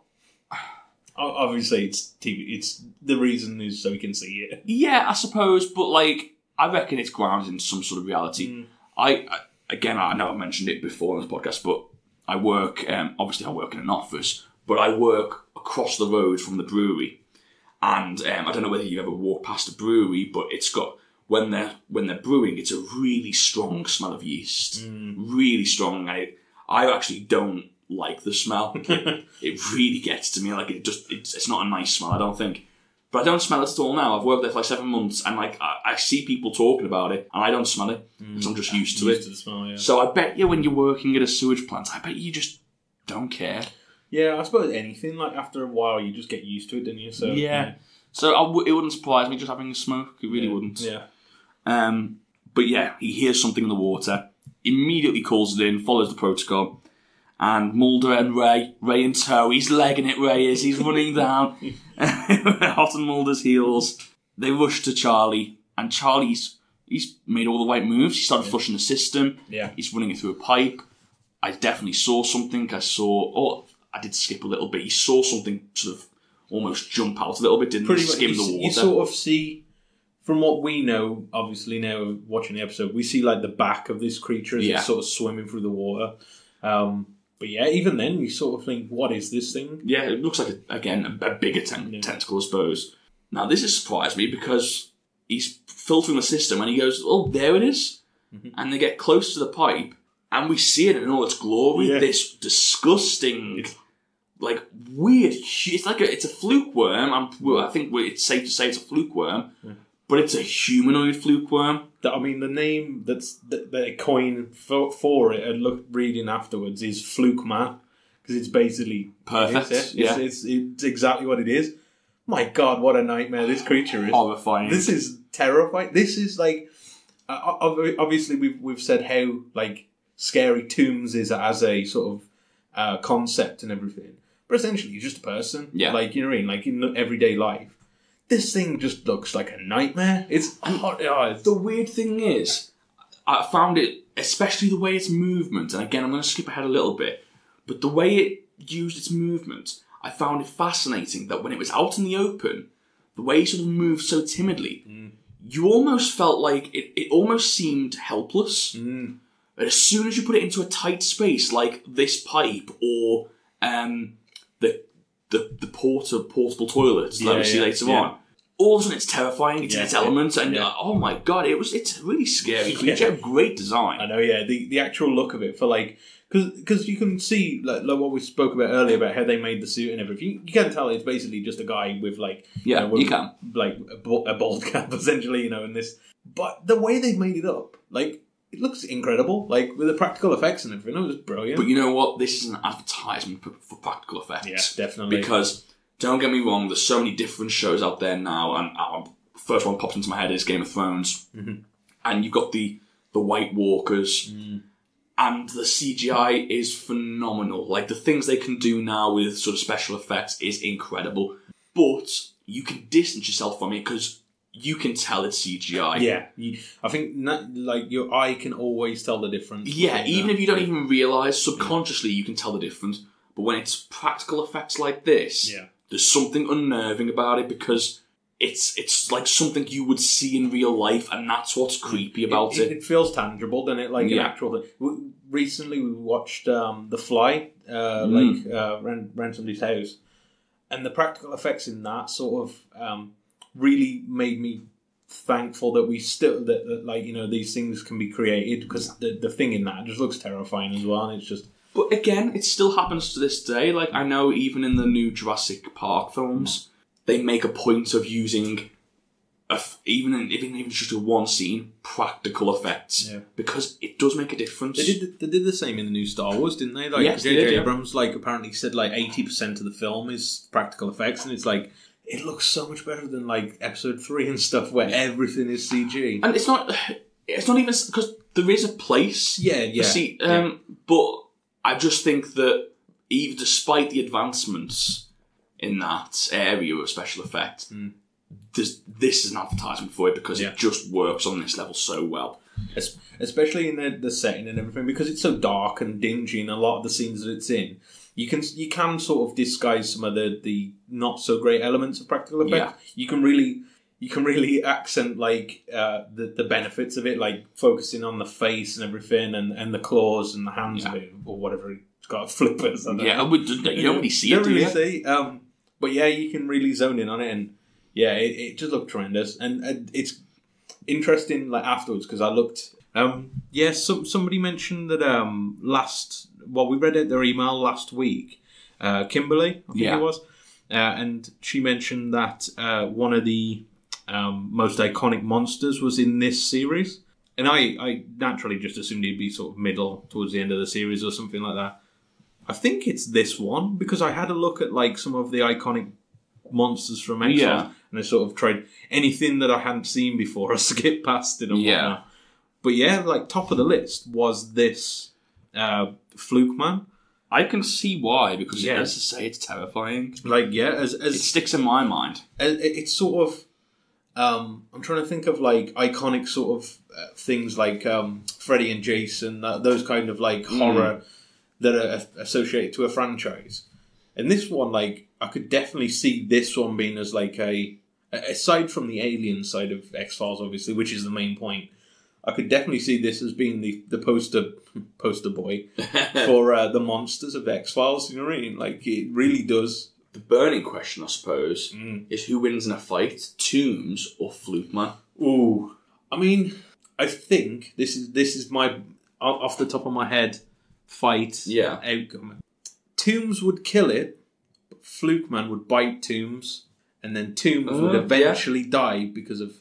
O- Obviously, it's T V. It's the reason is so he can see it. Yeah, I suppose, but like, I reckon it's grounded in some sort of reality. Mm. I, I again, I know I've mentioned it before on this podcast, but I work. Um, obviously, I work in an office, but I work across the road from the brewery, and um, I don't know whether you've ever walked past a brewery, but it's got when they're when they're brewing, it's a really strong smell of yeast, Mm. really strong. I I actually don't like the smell. it, it really gets to me. Like it just, it's, it's not a nice smell. I don't think. But I don't smell it at all now. I've worked there for like seven months, and like I, I see people talking about it, and I don't smell it because I'm just used to Used it. to the smell, yeah. So I bet you when you're working at a sewage plant, I bet you just don't care. Yeah, I suppose anything, like, after a while, you just get used to it, don't you? So Yeah. So I w- it wouldn't surprise me just having a smoke. It really yeah. wouldn't. Yeah. Um, but yeah, he hears something in the water, immediately calls it in, follows the protocol, and Mulder and Ray, Ray in tow, he's legging it, Ray is, he's running down, hot on Mulder's heels. They rush to Charlie, and Charlie's he's made all the right moves. He started flushing the system. Yeah. He's running it through a pipe. I definitely saw something. I saw, oh, I did skip a little bit. He saw something sort of almost jump out a little bit, didn't Pretty he? much, Skim you, the s- water. you sort of see, from what we know, obviously now watching the episode, we see like the back of this creature as Yeah. it's sort of swimming through the water. Um, but yeah, even then you sort of think, what is this thing? Yeah, it looks like, a, again, a, a bigger ten- Yeah. tentacle, I suppose. Now, this has surprised me because he's filtering the system and he goes, oh, there it is. Mhm. And they get close to the pipe and we see it in all its glory. Yeah. This disgusting, like, weird, hu- it's like a, it's a fluke worm. I'm, well, I think it's safe to say it's a fluke worm, Yeah. but it's a humanoid fluke worm. That, I mean, the name that's that they coin for, for it, and look reading afterwards, is Fluke Man, because it's basically Perfect, It's, yeah. it's, it's, it's exactly what it is. My God, what a nightmare this creature is! Horrifying. This is terrifying. This is like, uh, ob- obviously we've we've said how like scary Tombs is as a sort of uh, concept and everything, but essentially he's just a person. Yeah. Like, you know what I mean? Like in everyday life, this thing just looks like a nightmare. It's hot. Oh, it's The weird thing is, I found it, especially the way its movement, and again, I'm going to skip ahead a little bit, but the way it used its movement, I found it fascinating that when it was out in the open, the way it sort of moved so timidly, mm. you almost felt like it, it almost seemed helpless. Mm. But as soon as you put it into a tight space like this pipe or um, the the the porta, portable toilets yeah, that we see yeah, later yeah. on, all of a sudden it's terrifying, it's yeah, in its element, yeah, and yeah. uh, oh my god, it was it's a really scary creature, Yeah. great design. I know, yeah. The the actual look of it for like, because you can see like, like what we spoke about earlier about how they made the suit and everything. You can tell it's basically just a guy with like Yeah, you, know, with, you can. like a, bo- a bald cap essentially, you know, in this. But the way they've made it up, like. It looks incredible, like with the practical effects and everything. It was brilliant. But you know what? This is an advertisement for, for practical effects. Yeah, definitely. Because don't get me wrong, there's so many different shows out there now, and uh, first one pops into my head is Game of Thrones, mm-hmm. and you've got the the White Walkers, mm. and the C G I is phenomenal. Like the things they can do now with sort of special effects is incredible. But you can distance yourself from it because you can tell it's C G I. Yeah, you, I think not, like your eye can always tell the difference. Yeah, even that. if you don't even realise, subconsciously you can tell the difference. But when it's practical effects like this, yeah. there's something unnerving about it because it's it's like something you would see in real life, and that's what's creepy about it. it. It, it feels tangible, doesn't it? Like yeah. an actual thing. We, recently, we watched um, The Fly, uh, Mm. like uh, around, around somebody's house, and the practical effects in that sort of um, really made me thankful that we still that, that like you know these things can be created, because the the thing in that just looks terrifying as well, and it's just. But again, it still happens to this day. Like I know, even in the new Jurassic Park films, they make a point of using, a f- even in, even even just a one scene, practical effects, Yeah. because it does make a difference. They did, they did the same in the new Star Wars, didn't they? Like, Yes, they J J did, yeah. Abrams, like, apparently said, like, eighty percent of the film is practical effects, and it's like, it looks so much better than, like, Episode three and stuff, where everything is C G. And it's not, it's not even, because there is a place. Yeah, yeah. For C- um, yeah. But I just think that, even despite the advancements in that area of special effect, mm. this, this is an advertisement for it because Yeah. it just works on this level so well. Especially in the, the setting and everything, because it's so dark and dingy in a lot of the scenes that it's in. You can you can sort of disguise some of the, the not so great elements of practical effect. Yeah. You can really you can really accent like uh, the the benefits of it, like focusing on the face and everything, and, and the claws and the hands Yeah. of it, or whatever. It's got flippers. I don't Yeah, know. we- you don't really see you it, don't do really you? see. Um, but yeah, you can really zone in on it, and yeah, it, it just looked tremendous, and, and it's interesting. Like afterwards, because I looked. Um, yeah, some somebody mentioned that um, last. Well, we read it their email last week. Uh, Kimberly, I think Yeah. it was, uh, and she mentioned that uh, one of the um, most iconic monsters was in this series, and I, I naturally just assumed he'd be sort of middle towards the end of the series or something like that. I think it's this one, because I had a look at like some of the iconic monsters from X-Files, Yeah. and I sort of tried anything that I hadn't seen before, I skipped past it and Yeah. whatnot. But yeah, like top of the list was this uh, Fluke Man. I can see why, because Yeah. as I say, it's terrifying. Like yeah, as as It sticks in my mind. It- it's sort of um, I'm trying to think of like iconic sort of uh, things like um, Freddy and Jason, uh, those kind of like horror that are associated to a franchise. And this one, like I could definitely see this one being as like a aside from the alien side of X-Files, obviously, which is the main point. I could definitely see this as being the, the poster poster boy for uh, the monsters of X-Files. You know what I mean? Like it really does. The burning question, I suppose, Mm. is who wins in a fight, Tombs or Fluke Man? Ooh, I mean, I think this is this is my off the top of my head fight Yeah. outcome. Tombs would kill it, but Fluke Man would bite Tombs, and then Tombs Uh, would yeah. eventually die because of.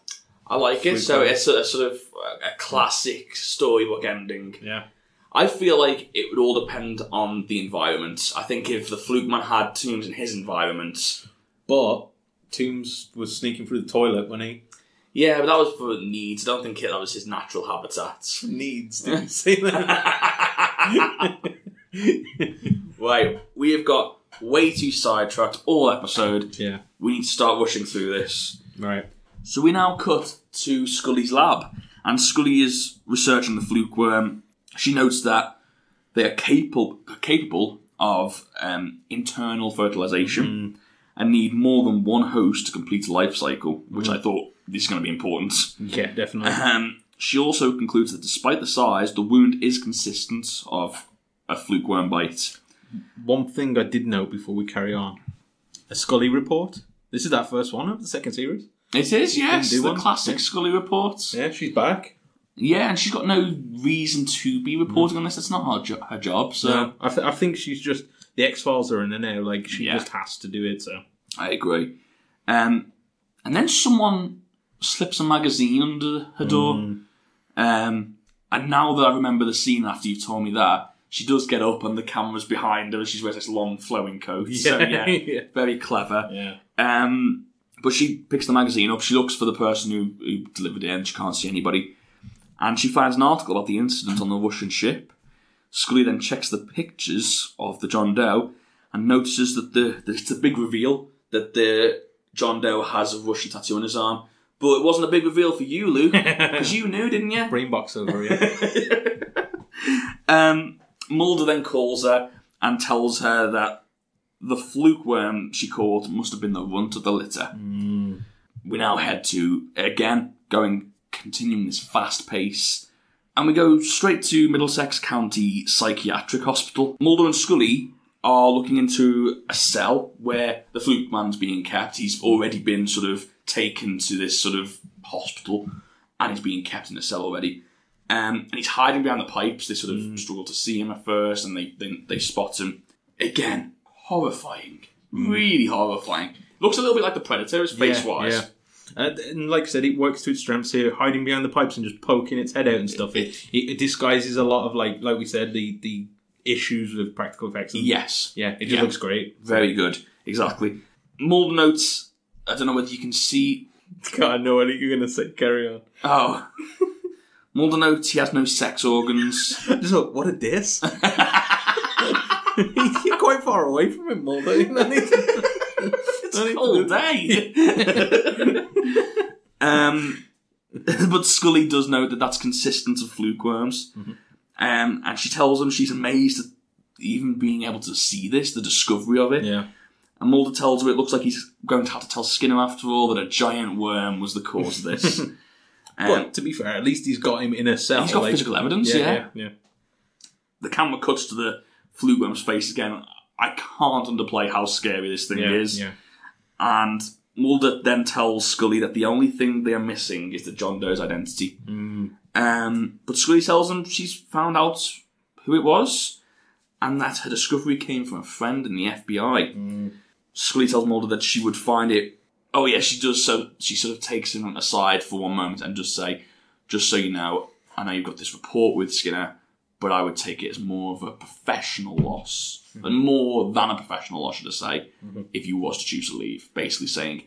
I like it. Fluke So Man. it's a, a sort of a classic storybook ending. Yeah. I feel like it would all depend on the environment. I think if the Fluke Man had Tombs in his environment... But Tombs was sneaking through the toilet when he Yeah, but that was for needs. I don't think that was his natural habitat. needs. Did you say that? Right, we have got way too sidetracked all episode. Yeah. We need to start rushing through this. Right. So we now cut to Scully's lab, and Scully is researching the fluke worm. She notes that they are capable capable of um, internal fertilization Mm. and need more than one host to complete a life cycle, which Mm. I thought this is going to be important. Yeah, definitely. Um, she also concludes that despite the size, the wound is consistent of a fluke worm bite. One thing I did note before we carry on. A Scully report. This is that first one of the second series. It is, yes, do the one. classic Yeah. Scully reports. Yeah, she's back. Yeah, and she's got no reason to be reporting on this. It's not her, jo- her job, so... No, I, th- I think she's just... The X-Files are in there now. Like, she Yeah. just has to do it, so... I agree. Um, and then someone slips a magazine under her door. Mm. Um, and now that I remember the scene after you told me that, she does get up and the camera's behind her and she's wearing this long flowing coat. So, yeah, Yeah. very clever. Yeah. Um, but she picks the magazine up. She looks for the person who, who delivered it and she can't see anybody. And she finds an article about the incident on the Russian ship. Scully then checks the pictures of the John Doe and notices that the, the it's a big reveal that the John Doe has a Russian tattoo on his arm. But it wasn't a big reveal for you, Luke, because you knew, didn't you? Brain box over here. um, Mulder then calls her and tells her that the fluke worm she caught must have been the runt of the litter. Mm. We now head to, again, going, continuing this fast pace, and we go straight to Middlesex County Psychiatric Hospital. Mulder and Scully are looking into a cell where the fluke man's being kept. He's already been sort of taken to this sort of hospital, and he's being kept in a cell already. Um, and he's hiding behind the pipes. They sort of Mm. struggle to see him at first, and they they, they spot him. Again, horrifying. Mm. Really horrifying. Looks a little bit like the Predator, face-wise. Yeah, yeah. And, and like I said, it works to its strengths here, hiding behind the pipes and just poking its head out and stuff. It, it, it disguises a lot of, like like we said, the, the issues with practical effects. And, Yes. Yeah, it just Yeah. looks great. Very good. Exactly. Mulder notes, I don't know whether you can see... God, I know what you're going to say. Carry on. Oh. Mulder notes he has no sex organs. Just look, what a diss. You're quite far away from him, Mulder. It's a cold day. um, but Scully does note that that's consistent of fluke worms. Mm-hmm. Um, and she tells him she's amazed at even being able to see this, the discovery of it. Yeah. And Mulder tells her it looks like he's going to have to tell Skinner after all that a giant worm was the cause of this. um, But to be fair, at least he's got him in a cell. He's got like- physical evidence, yeah. yeah. Yeah, yeah. The camera cuts to the fluke worm's face again. I can't underplay how scary this thing Yeah, is. yeah. And Mulder then tells Scully that the only thing they are missing is the John Doe's identity. Mm. Um, but Scully tells them she's found out who it was and that her discovery came from a friend in the F B I. Mm. Scully tells Mulder that she would find it... Oh, yeah, she does. So she sort of takes him aside for one moment and just say, just so you know, I know you've got this report with Skinner, but I would take it as more of a professional loss. Mm-hmm. And more than a professional loss, should I say, mm-hmm. if you was to choose to leave. Basically saying,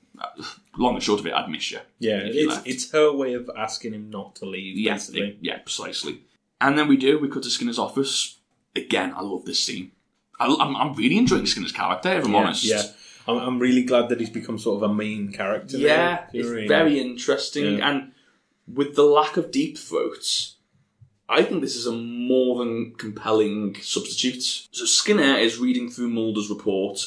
long and short of it, I'd miss you. Yeah, if you it's, left. it's her way of asking him not to leave, Yeah, basically. it- yeah, precisely. And then we do, we cut to Skinner's office. Again, I love this scene. I, I'm, I'm really enjoying Skinner's character, if I'm yeah, honest. Yeah, I'm, I'm really glad that he's become sort of a main character. Yeah, now. it's Really. very interesting. Yeah. And with the lack of deep throats, I think this is a more than compelling substitute. So Skinner is reading through Mulder's report,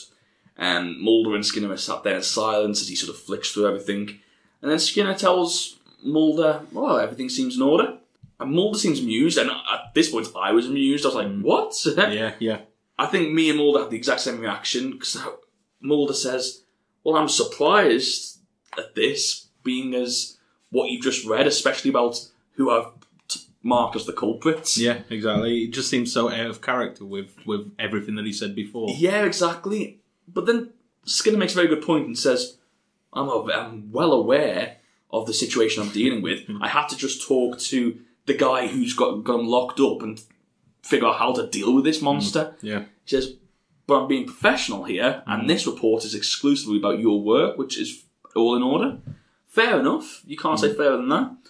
and Mulder and Skinner are sat there in silence as he sort of flicks through everything. And then Skinner tells Mulder, well, everything seems in order. And Mulder seems amused, and at this point I was amused. I was like, what? Yeah, yeah. I think me and Mulder had the exact same reaction, because Mulder says, well, I'm surprised at this, being as what you just read, especially about who I've t- marked as the culprits. Yeah, exactly. It just seems so out of character with, with everything that he said before. Yeah, exactly. But then Skinner makes a very good point and says, I'm, a, I'm well aware of the situation I'm dealing with. I had to just talk to the guy who's got gone locked up and figure out how to deal with this monster. Yeah. He says, but I'm being professional here, and this report is exclusively about your work, which is all in order. Fair enough. You can't say fairer than that.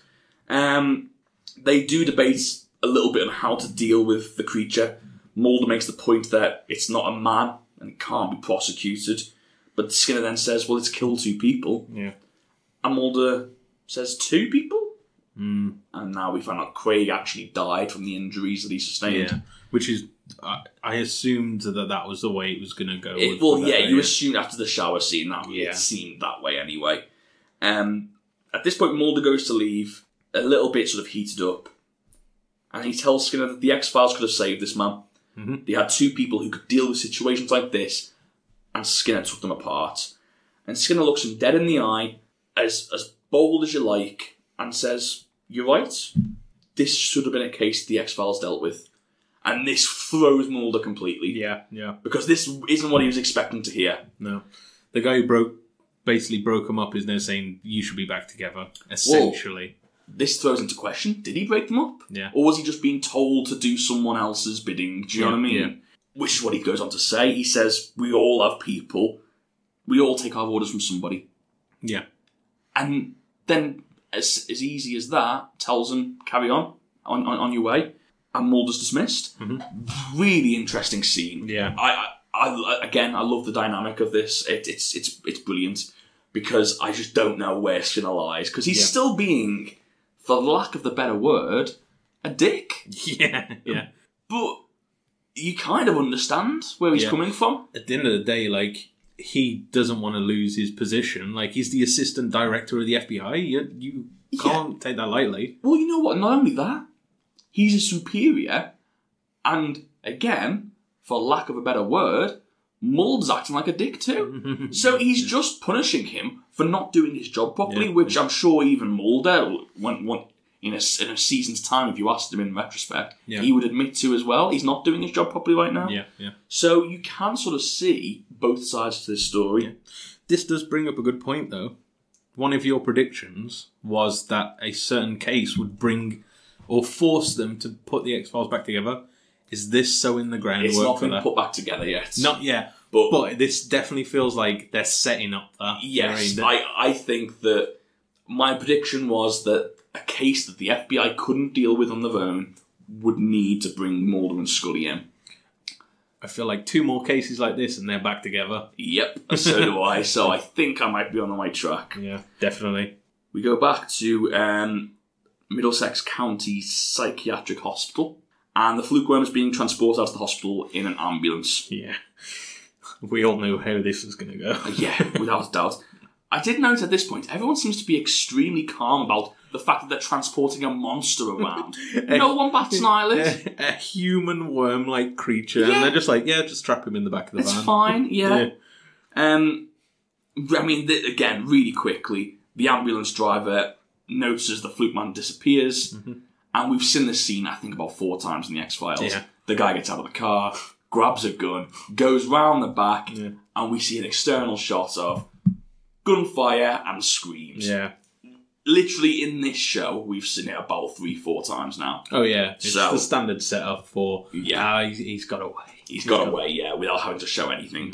Um, they do debate a little bit on how to deal with the creature. Mulder makes the point that it's not a man, and it can't be prosecuted. But Skinner then says, well, it's killed two people. Yeah. And Mulder says, two people? Mm. And now we find out Craig actually died from the injuries that he sustained. Yeah. Which is, I, I assumed that that was the way it was going to go. It, with, well, with yeah, that, you assumed after the shower scene that Yeah. it seemed that way anyway. Um, at this point, Mulder goes to leave, a little bit sort of heated up. And he tells Skinner that the X-Files could have saved this man. Mm-hmm. They had two people who could deal with situations like this, and Skinner took them apart. And Skinner looks him dead in the eye, as as bold as you like, and says, "You're right. This should have been a case the X-Files dealt with." And this throws Mulder completely. Yeah, yeah. Because this isn't what he was expecting to hear. No. The guy who broke, basically broke him up is now saying, you should be back together, essentially. Whoa. This throws into question, did he break them up? Yeah. Or was he just being told to do someone else's bidding? Do you know Yeah, what I mean? yeah. Which is what he goes on to say. He says, we all have people. We all take our orders from somebody. Yeah. And then, as as easy as that, tells him, carry on, on, on, on your way. And Mulder's dismissed. Mm-hmm. Really interesting scene. Yeah. I, I, I again, I love the dynamic of this. It, it's it's it's brilliant because I just don't know where Skinner lies because he's Yeah. still being, for lack of the better word, a dick. Yeah, yeah. But you kind of understand where he's Yeah. coming from. At the end of the day, like, he doesn't want to lose his position. Like, he's the assistant director of the F B I. You, you can't take that lightly. Well, you know what? Not only that, he's a superior, and again, for lack of a better word, Mulder's acting like a dick too. So he's just punishing him for not doing his job properly, Yeah. which I'm sure even Mulder, when, when, in, a, in a season's time, if you asked him in retrospect, Yeah. he would admit to as well. He's not doing his job properly right now. Yeah, yeah. So you can sort of see both sides to this story. Yeah. This does bring up a good point, though. One of your predictions was that a certain case would bring or force them to put the X-Files back together. Is this so in the groundwork It's not for been that? put back together yet. Not yet. But- But, this definitely feels like they're setting up that. Yes, You know what I mean? I, I think that my prediction was that a case that the F B I couldn't deal with on their own would need to bring Mulder and Scully in. I feel like two more cases like this and they're back together. Yep, so do I. So I think I might be on the right track. Yeah, definitely. We go back to um, Middlesex County Psychiatric Hospital, and the fluke worm is being transported out to the hospital in an ambulance. Yeah. We all knew how this was going to go. Yeah, without a doubt. I did note at this point, everyone seems to be extremely calm about the fact that they're transporting a monster around. No one bats an eyelid. A, a human worm-like creature, Yeah. and they're just like, yeah, just strap him in the back of the It's van. fine, yeah. Yeah. Um, I mean, th- again, really quickly, the ambulance driver notices the fluke man disappears, Mm-hmm. and we've seen this scene, I think, about four times in the X-Files. Yeah. The guy gets out of the car, grabs a gun, goes round the back, Yeah. and we see an external shot of gunfire and screams. Yeah. Literally, in this show, we've seen it about three, four times now. Oh, yeah. It's So- the standard setup for, Yeah. ah, he's, he's got away. He's got away, yeah, without having to show anything.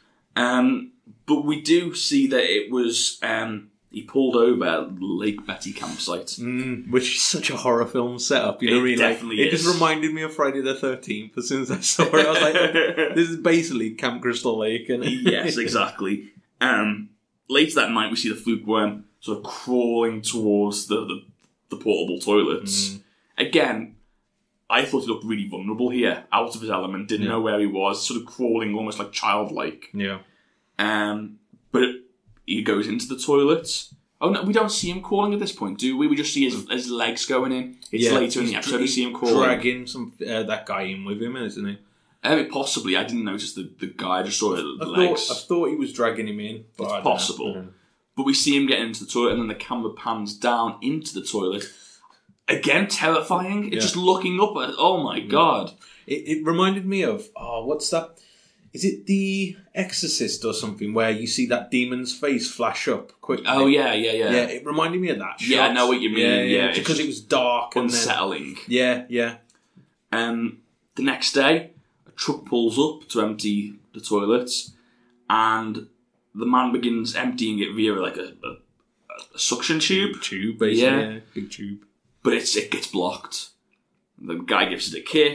Um, but we do see that it was, um, he pulled over Lake Betty campsite. Mm, which is such a horror film setup. You know, It really, definitely like, It is. just reminded me of Friday the thirteenth. As soon as I saw it, I was like, this is basically Camp Crystal Lake. And Yes, exactly. Um, later that night, we see the fluke worm sort of crawling towards the, the, the portable toilets. Mm. Again, I thought he looked really vulnerable here, out of his element, didn't Yeah. know where he was, sort of crawling almost like childlike. Yeah. Um, but he goes into the toilet. Oh no, we don't see him crawling at this point, do we? We just see his, his legs going in. It's Yeah, later in the he's episode we he's see him crawling. dragging some uh, that guy in with him, isn't he? Um, possibly, I didn't notice the, the guy. I just saw his I legs. thought, I thought he was dragging him in. But It's I don't know. possible. I don't know. But we see him get into the toilet, and then the camera pans down into the toilet. Again, terrifying. It's Yeah. just looking up at. Oh my god! It, it reminded me of, oh, what's that? Is it The Exorcist or something where you see that demon's face flash up quickly? Oh yeah, yeah, yeah. Yeah, it reminded me of that. Yeah, I shot. know what you mean, Yeah, yeah, just it's because it was dark and then, Unsettling. yeah, yeah, Um, the next day, a truck pulls up to empty the toilets, and the man begins emptying it via like a, a, a suction tube. tube basically, Yeah. yeah. Big tube. But it's it gets blocked. The guy gives it a kick,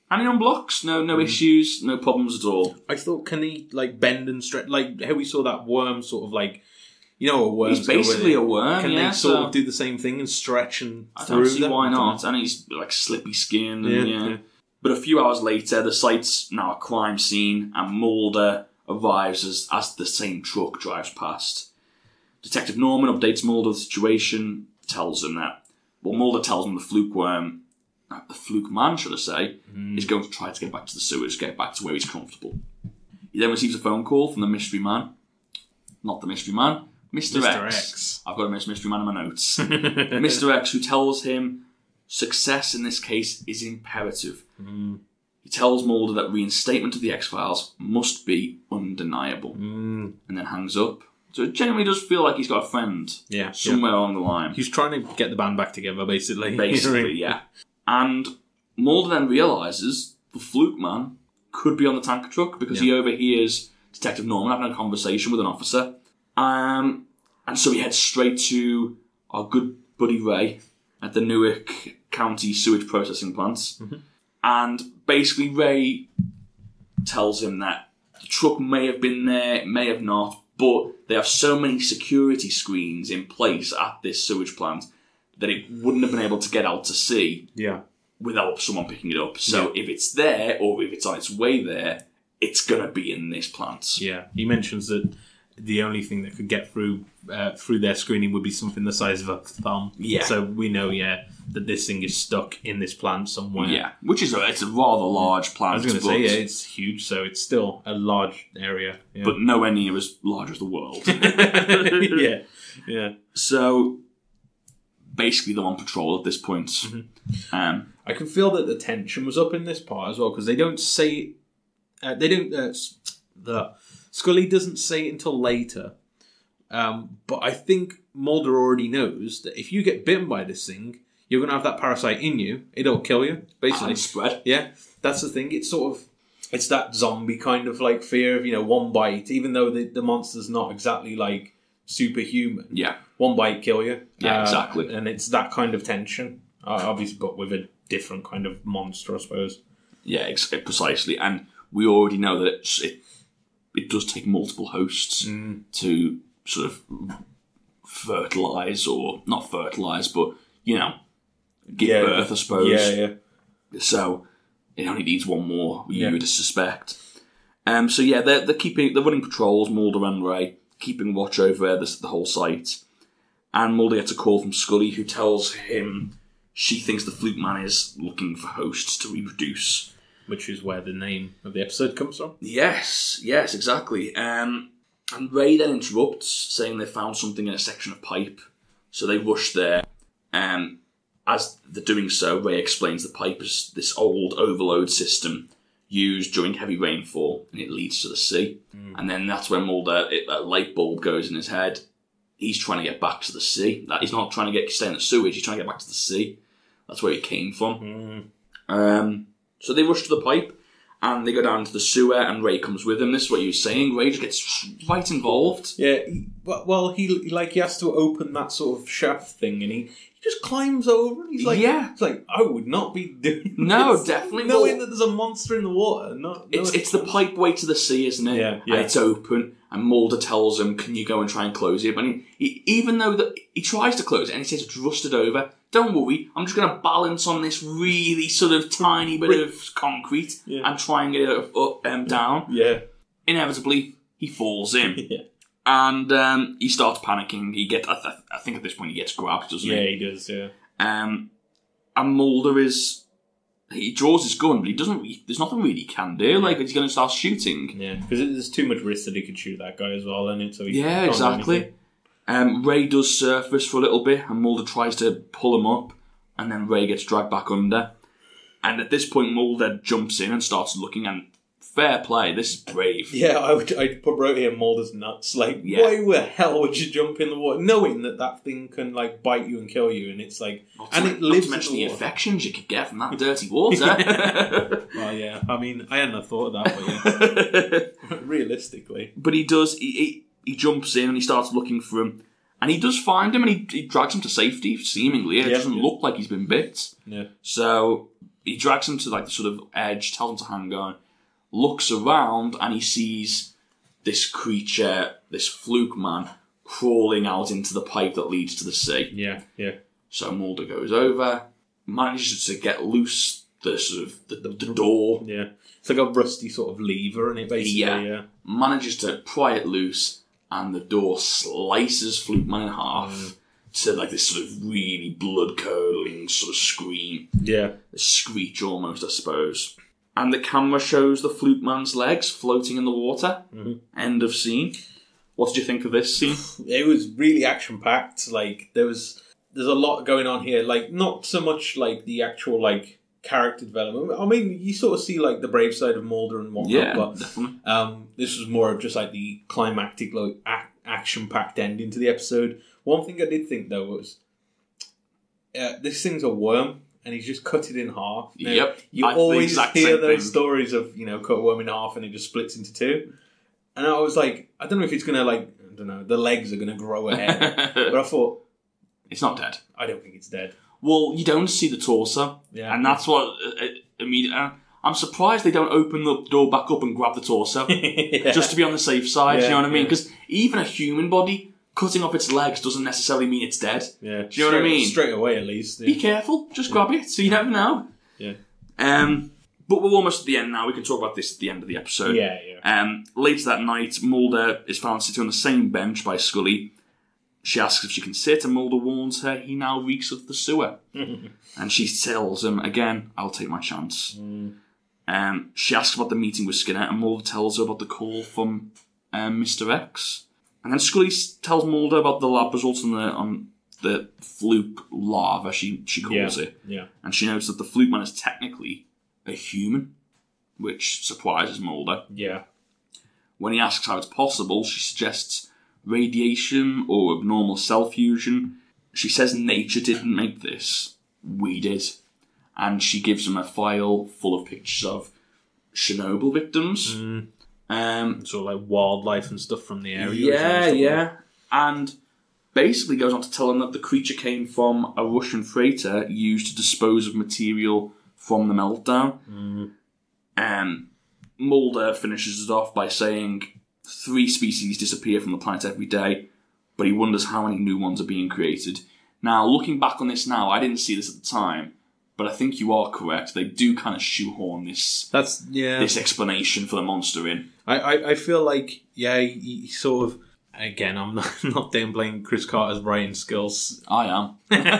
And he unblocks. No, no mm. issues, no problems at all. I thought, can he like bend and stretch? Like how we saw that worm, sort of like. You know, a worm. He's basically a worm. Can yeah, they sort so of do the same thing and stretch and I through don't see them? why not. And he's like slippy skin. And, Yeah, yeah. yeah. But a few hours later, the site's now a crime scene, and Mulder arrives as as the same truck drives past. Detective Norman updates Mulder of the situation, tells him that. Well, Mulder tells him the fluke worm, uh, the fluke man, should I say, mm. is going to try to get back to the sewers, get back to where he's comfortable. He then receives a phone call from the mystery man. Not the mystery man. Mister Mister X. X. I've got a mystery man in my notes. Mister X, who tells him success in this case is imperative. Mm. He tells Mulder that reinstatement of the X-Files must be undeniable. Mm. And then hangs up. So it genuinely does feel like he's got a friend yeah, somewhere yeah. along the line. He's trying to get the band back together, basically. Basically, yeah. And Mulder then realises the fluke man could be on the tanker truck because yeah. he overhears Detective Norman having a conversation with an officer. Um, and so he heads straight to our good buddy Ray at the Newark County Sewage Processing Plant. Mm-hmm. And basically Ray tells him that the truck may have been there, it may have not, but they have so many security screens in place at this sewage plant that it wouldn't have been able to get out to sea yeah. without someone picking it up. So yeah. if it's there, or if it's on its way there, it's going to be in this plant. Yeah, he mentions that the only thing that could get through uh, through their screening would be something the size of a thumb. Yeah. So we know, yeah, that this thing is stuck in this plant somewhere. Yeah, which is a, it's a rather large plant. I was going to but, say, yeah, it's huge, so it's still a large area. Yeah. But nowhere near as large as the world. yeah, yeah. So, basically they're on patrol at this point. Mm-hmm. Um, I can feel that the tension was up in this part as well, because they don't say... Uh, they don't... Uh, the Scully doesn't say it until later, um, but I think Mulder already knows that if you get bitten by this thing, you're going to have that parasite in you. It'll kill you, basically. And spread. Yeah, that's the thing. It's sort of... It's that zombie kind of like fear of, you know, one bite, even though the, the monster's not exactly like superhuman. Yeah. One bite, kill you. Yeah, uh, exactly. And it's that kind of tension, uh, obviously, but with a different kind of monster, I suppose. Yeah, ex- precisely. And we already know that it's, it it does take multiple hosts mm. to sort of fertilise, or not fertilise, but, you know, give yeah, birth, I suppose. Yeah, yeah. So it only needs one more, you yeah. would suspect. Um, so yeah, they're, they're keeping, they're running patrols, Mulder and Ray, keeping watch over this, the whole site. And Mulder gets a call from Scully, who tells him she thinks the fluke man is looking for hosts to reproduce. Which is where the name of the episode comes from. Yes, yes, exactly. Um, and Ray then interrupts, saying they found something in a section of pipe. So they rush there. Um, as they're doing so, Ray explains the pipe is this old overload system used during heavy rainfall, and it leads to the sea. Mm. And then that's when Mulder, it, a light bulb goes in his head. He's trying to get back to the sea. That he's not trying to get stay in the sewage. He's trying to get back to the sea. That's where he came from. Mm. Um, so they rush to the pipe, and they go down to the sewer, and Ray comes with him. This is what you were saying. Ray just gets right involved. Yeah. He, well, he like he has to open that sort of shaft thing, and he, he just climbs over, and he's like, yeah, it's like I would not be doing. No, this. definitely knowing not. that there's a monster in the water. Not it's it's the pipe way to the sea, isn't it? Yeah, yeah. And it's open. And Mulder tells him, "Can you go and try and close it?" But he, he, even though that he tries to close it, and he says it's rusted over. Don't worry, I'm just going to balance on this really sort of tiny bit of concrete yeah. and try and get it up, up and down. Yeah. Inevitably, he falls in. yeah. And um, he starts panicking. He gets, I, th- I think at this point he gets grabbed, doesn't yeah, he? Yeah, he does, yeah. Um, and Mulder is... He draws his gun, but he doesn't. He, there's nothing really he can do. Like, he's going to start shooting. Yeah, because there's too much risk that he could shoot that guy as well, isn't it? So he yeah, exactly. Um, Ray does surface for a little bit, and Mulder tries to pull him up, and then Ray gets dragged back under. And at this point, Mulder jumps in and starts looking, and fair play, this is brave. Yeah, I would. I put wrote here Mulder's nuts. Like, yeah. why the hell would you jump in the water, knowing that that thing can like bite you and kill you? And it's like, not and to, it lives not to mention in the, the water. infections you could get from that dirty water. Well, yeah. I mean, I hadn't thought of that, but yeah, realistically. But he does. He, he he jumps in and he starts looking for him. And he does find him, and he, he drags him to safety, seemingly. It yeah, doesn't yeah. look like he's been bit. Yeah. So he drags him to like the sort of edge, tells him to hang on, looks around, and he sees this creature, this fluke man, crawling out into the pipe that leads to the sea. Yeah, yeah. So Mulder goes over, manages to get loose the sort of the, the, the door. Yeah. It's like a rusty sort of lever in it, basically. Yeah. yeah. Manages to pry it loose, and the door slices Fluke Man in half mm. to like this sort of really blood-curdling sort of scream. Yeah. A screech almost, I suppose. And the camera shows the Fluke Man's legs floating in the water. Mm-hmm. End of scene. What did you think of this scene? It was really action-packed. Like, there was... There's a lot going on here. Like, not so much like the actual, like, character development. I mean, you sort of see, like, the brave side of Mulder and whatnot. Yeah, but, definitely. Um, this was more of just, like, the climactic, like, ac- action-packed ending to the episode. One thing I did think, though, was... Uh, this thing's a worm, and he's just cut it in half. Now, yep. You I, always hear those thing. stories of, you know, cut a worm in half and it just splits into two. And I was like, I don't know if it's going to, like, I don't know, the legs are going to grow ahead. But I thought... It's not dead. I don't think it's dead. Well, you don't see the torso. Yeah. And that's what... Uh, I mean, uh, I'm surprised they don't open the door back up and grab the torso. yeah. Just to be on the safe side, yeah, you know what I mean? Because yeah. even a human body, cutting off its legs doesn't necessarily mean it's dead. Yeah. Do you straight, know what I mean? Straight away, at least. Yeah. Be careful. Just grab it, so you never know. Yeah. Um... But we're almost at the end now. We can talk about this at the end of the episode. Yeah, yeah. Um, later that night, Mulder is found sitting on the same bench by Scully. She asks if she can sit, and Mulder warns her he now reeks of the sewer. And she tells him, again, I'll take my chance. Mm. Um, she asks about the meeting with Skinner, and Mulder tells her about the call from um, Mister X. And then Scully tells Mulder about the lab results on the on the fluke larva, she, she calls yeah. it. Yeah. And she notes that the fluke man is technically... a human, which surprises Mulder. Yeah. When he asks how it's possible, she suggests radiation or abnormal cell fusion. She says nature didn't make this. We did. And she gives him a file full of pictures of Chernobyl victims. Mm. Um, sort of like wildlife and stuff from the area. Yeah, yeah. And basically goes on to tell him that the creature came from a Russian freighter used to dispose of material from the meltdown. Mm. Um, Mulder finishes it off by saying three species disappear from the planet every day, but he wonders how many new ones are being created. Now, looking back on this now, I didn't see this at the time, but I think you are correct. They do kind of shoehorn this That's yeah. this explanation for the monster in. I, I, I feel like, yeah, he, he sort of... Again, I'm not, not downplaying Chris Carter's writing skills. I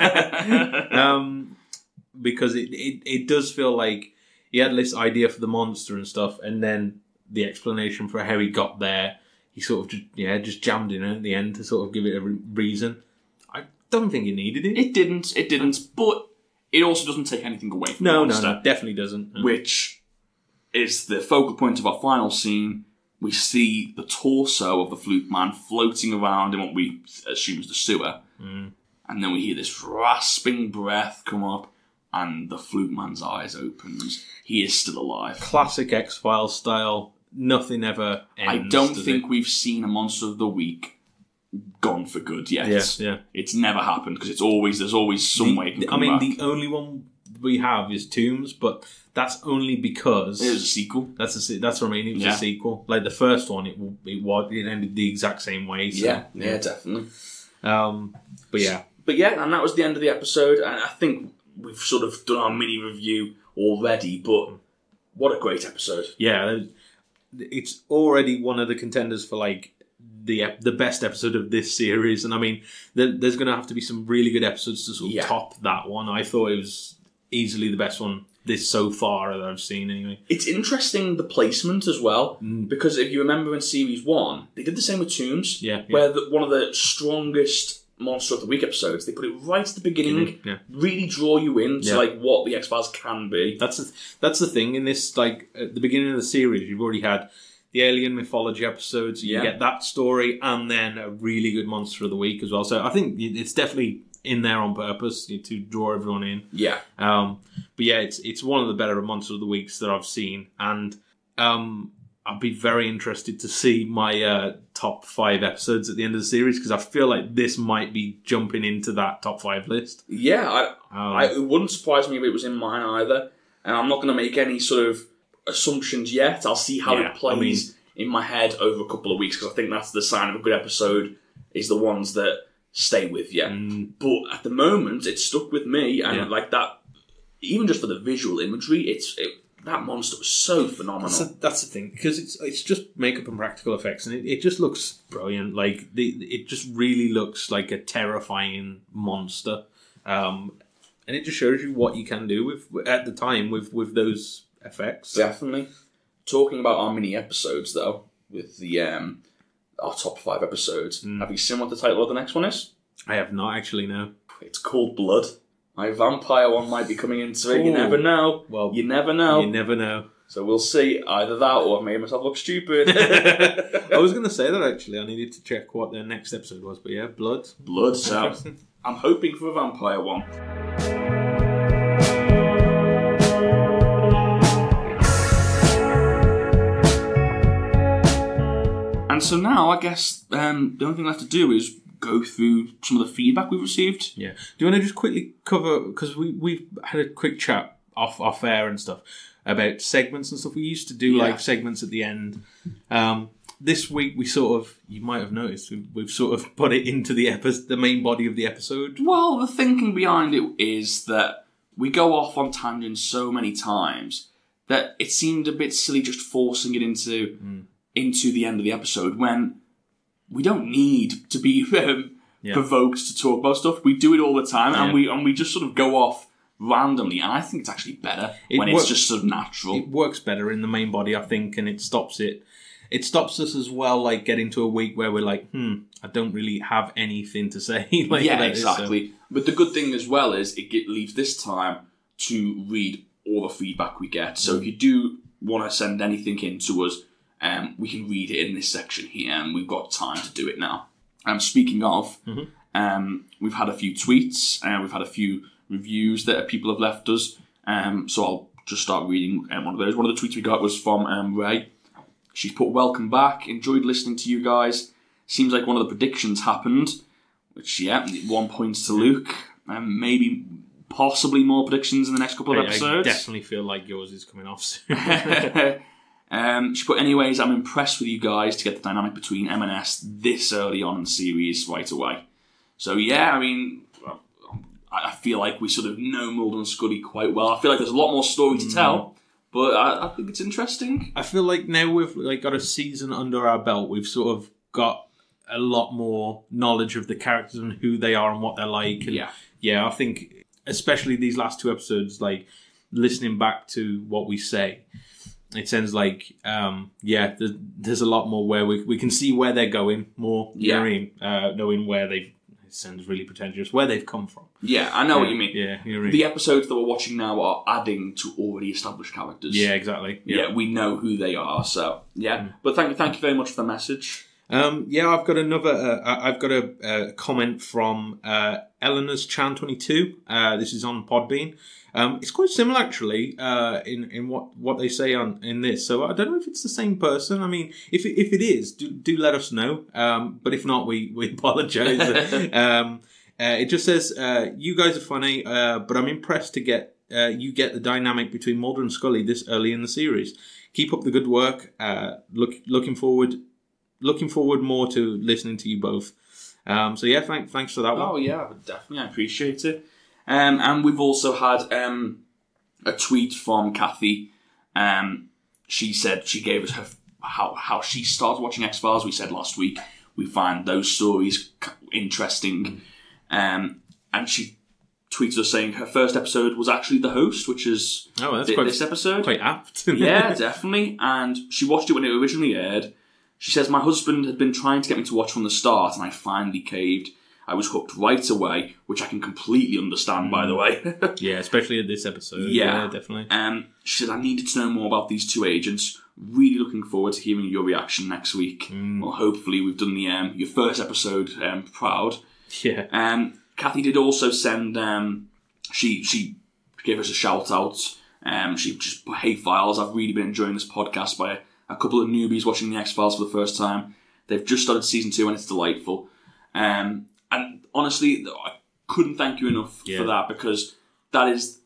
am. um... Because it, it, it does feel like he had this idea for the monster and stuff, and then the explanation for how he got there, he sort of just, yeah, just jammed in at the end to sort of give it a re- reason. I don't think he needed it. It didn't, it didn't, but it also doesn't take anything away from no, the monster. No, no, definitely doesn't. No. Which is the focal point of our final scene. We see the torso of the fluke man floating around in what we assume is the sewer. Mm. And then we hear this rasping breath come up, and the fluke man's eyes opens. He is still alive. Classic X-Files style. Nothing ever ends. I don't think it? we've seen a Monster of the Week gone for good yet. Yeah, yeah. It's never happened because it's always there's always some the, way it can I come mean, back. the only one we have is Tombs, but that's only because it was a sequel. That's a that's what I mean. It was yeah. a sequel. Like the first one, it it was it ended the exact same way. So, yeah, yeah, definitely. Um, but yeah, but yeah, and that was the end of the episode. And I think we've sort of done our mini review already, but what a great episode. Yeah, it's already one of the contenders for like the the best episode of this series. And I mean, there, there's going to have to be some really good episodes to sort of yeah. top that one. I thought it was easily the best one this so far that I've seen anyway. It's interesting, the placement as well, mm. because if you remember in Series one, they did the same with Tombs, yeah, yeah. where the, one of the strongest Monster of the Week episodes, they put it right at the beginning, yeah. really draw you in to yeah. like what the X-Files can be. That's the, that's the thing in this, like at the beginning of the series, you've already had the alien mythology episodes, you yeah. get that story, and then a really good Monster of the Week as well. So I think it's definitely in there on purpose to draw everyone in. Yeah. Um, but yeah, it's it's one of the better Monster of the Weeks that I've seen, and um, I'd be very interested to see my uh, top five episodes at the end of the series, because I feel like this might be jumping into that top five list. Yeah, I, um, I, it wouldn't surprise me if it was in mine either. and I'm not going to make any sort of assumptions yet. I'll see how Yeah, it plays I mean, in my head over a couple of weeks, because I think that's the sign of a good episode, is the ones that stay with you. Mm. But at the moment, it's stuck with me, and Yeah. like that, even just for the visual imagery, it's it, that monster was so phenomenal. That's, a, that's the thing, because it's it's just makeup and practical effects, and it, it just looks brilliant. Like the, it just really looks like a terrifying monster, um, and it just shows you what you can do with at the time with, with those effects. Definitely. Talking about our mini episodes, though, with the um, our top five episodes, Mm. have you seen what the title of the next one is? I have not actually no. It's called Blood. My vampire one might be coming into it. You Ooh. never know. Well, you never know. You never know. So we'll see. Either that, or I've made myself look stupid. I was going to say that actually. I needed to check what the next episode was, but yeah, Blood. Blood. So I'm hoping for a vampire one. And so now, I guess um, the only thing left to do is go through some of the feedback we've received. Yeah. Do you want to just quickly cover, because we, we've had a quick chat off, off air and stuff about segments and stuff. We used to do Yeah. like segments at the end. Um, this week we sort of, you might have noticed, we've, we've sort of put it into the epi- the main body of the episode. Well, the thinking behind it is that we go off on tangents so many times that it seemed a bit silly just forcing it into Mm. into the end of the episode when we don't need to be um, Yeah. provoked to talk about stuff. We do it all the time, Yeah. and we and we just sort of go off randomly. And I think it's actually better It when works- it's just sort of natural. It works better in the main body, I think, and it stops it. It stops us as well, like getting to a week where we're like, hmm, I don't really have anything to say. like, yeah, about this, so- exactly. But the good thing as well is it get, leaves this time to read all the feedback we get. So if you do want to send anything in to us, um, we can read it in this section here, and we've got time to do it now. Um, speaking of, Mhm. um, we've had a few tweets, and we've had a few reviews that people have left us. Um, so I'll just start reading um, one of those. One of the tweets we got was from um, Ray. She's put, "Welcome back. Enjoyed listening to you guys. Seems like one of the predictions happened." Which, yeah, one points to Luke. Um, maybe, possibly more predictions in the next couple of I, I episodes. definitely feel like yours is coming off soon. um, she put, "Anyways, I'm impressed with you guys to get the dynamic between M and S this early on in the series right away." So, yeah, I mean, I I feel like we sort of know Mulder and Scully quite well. I feel like there's a lot more story to tell, but I, I think it's interesting. I feel like now we've like got a season under our belt, we've sort of got a lot more knowledge of the characters and who they are and what they're like. And Yeah. yeah, I think especially these last two episodes, like listening back to what we say, it sounds like um, yeah, there's, there's a lot more where we we can see where they're going more. You know what I mean? Uh, knowing where they've, it sounds really pretentious, where they've come from. Yeah, I know yeah, what you mean. Yeah, you know what I mean? The episodes that we're watching now are adding to already established characters. Yeah, exactly. Yeah, we know who they are, so yeah. But thank you, thank you very much for the message. Um, yeah, I've got another. Uh, I- I've got a, a comment from uh, Eleanor's Chan twenty-two. Uh, this is on Podbean. Um, it's quite similar actually uh, in in what, what they say on in this. So I don't know if it's the same person. I mean, if it, if it is, do do let us know. Um, but if not, we we apologise. um, uh, it just says uh, you guys are funny, uh, but I'm impressed to get uh, you get the dynamic between Mulder and Scully this early in the series. Keep up the good work. Uh, look looking forward. Looking forward more to listening to you both. Um, so yeah, thank, thanks for that one. Oh yeah, definitely, I appreciate it. Um, and we've also had um, a tweet from Kathy. Um, she said she gave us her how how she started watching X-Files. We said last week we find those stories interesting, um, and she tweeted us saying her first episode was actually The Host, which is Oh, that's thi- quite, this episode. quite apt. Yeah, definitely. And she watched it when it originally aired. She says, "My husband had been trying to get me to watch from the start, and I finally caved. I was hooked right away," which I can completely understand, by the way. Yeah, especially at this episode. Yeah. Yeah, definitely. Um, she said, "I needed to know more about these two agents. Really looking forward to hearing your reaction next week. Mm. Well, hopefully we've done the um, your first episode um, proud." Yeah. Um, Kathy did also send. Um, she she gave us a shout out. Um, she just put, "Hey Files, I've really been enjoying this podcast by a, a couple of newbies watching the X-Files for the first time. They've just started season two and it's delightful." Um, and honestly, I couldn't thank you enough Yeah. for that, because that is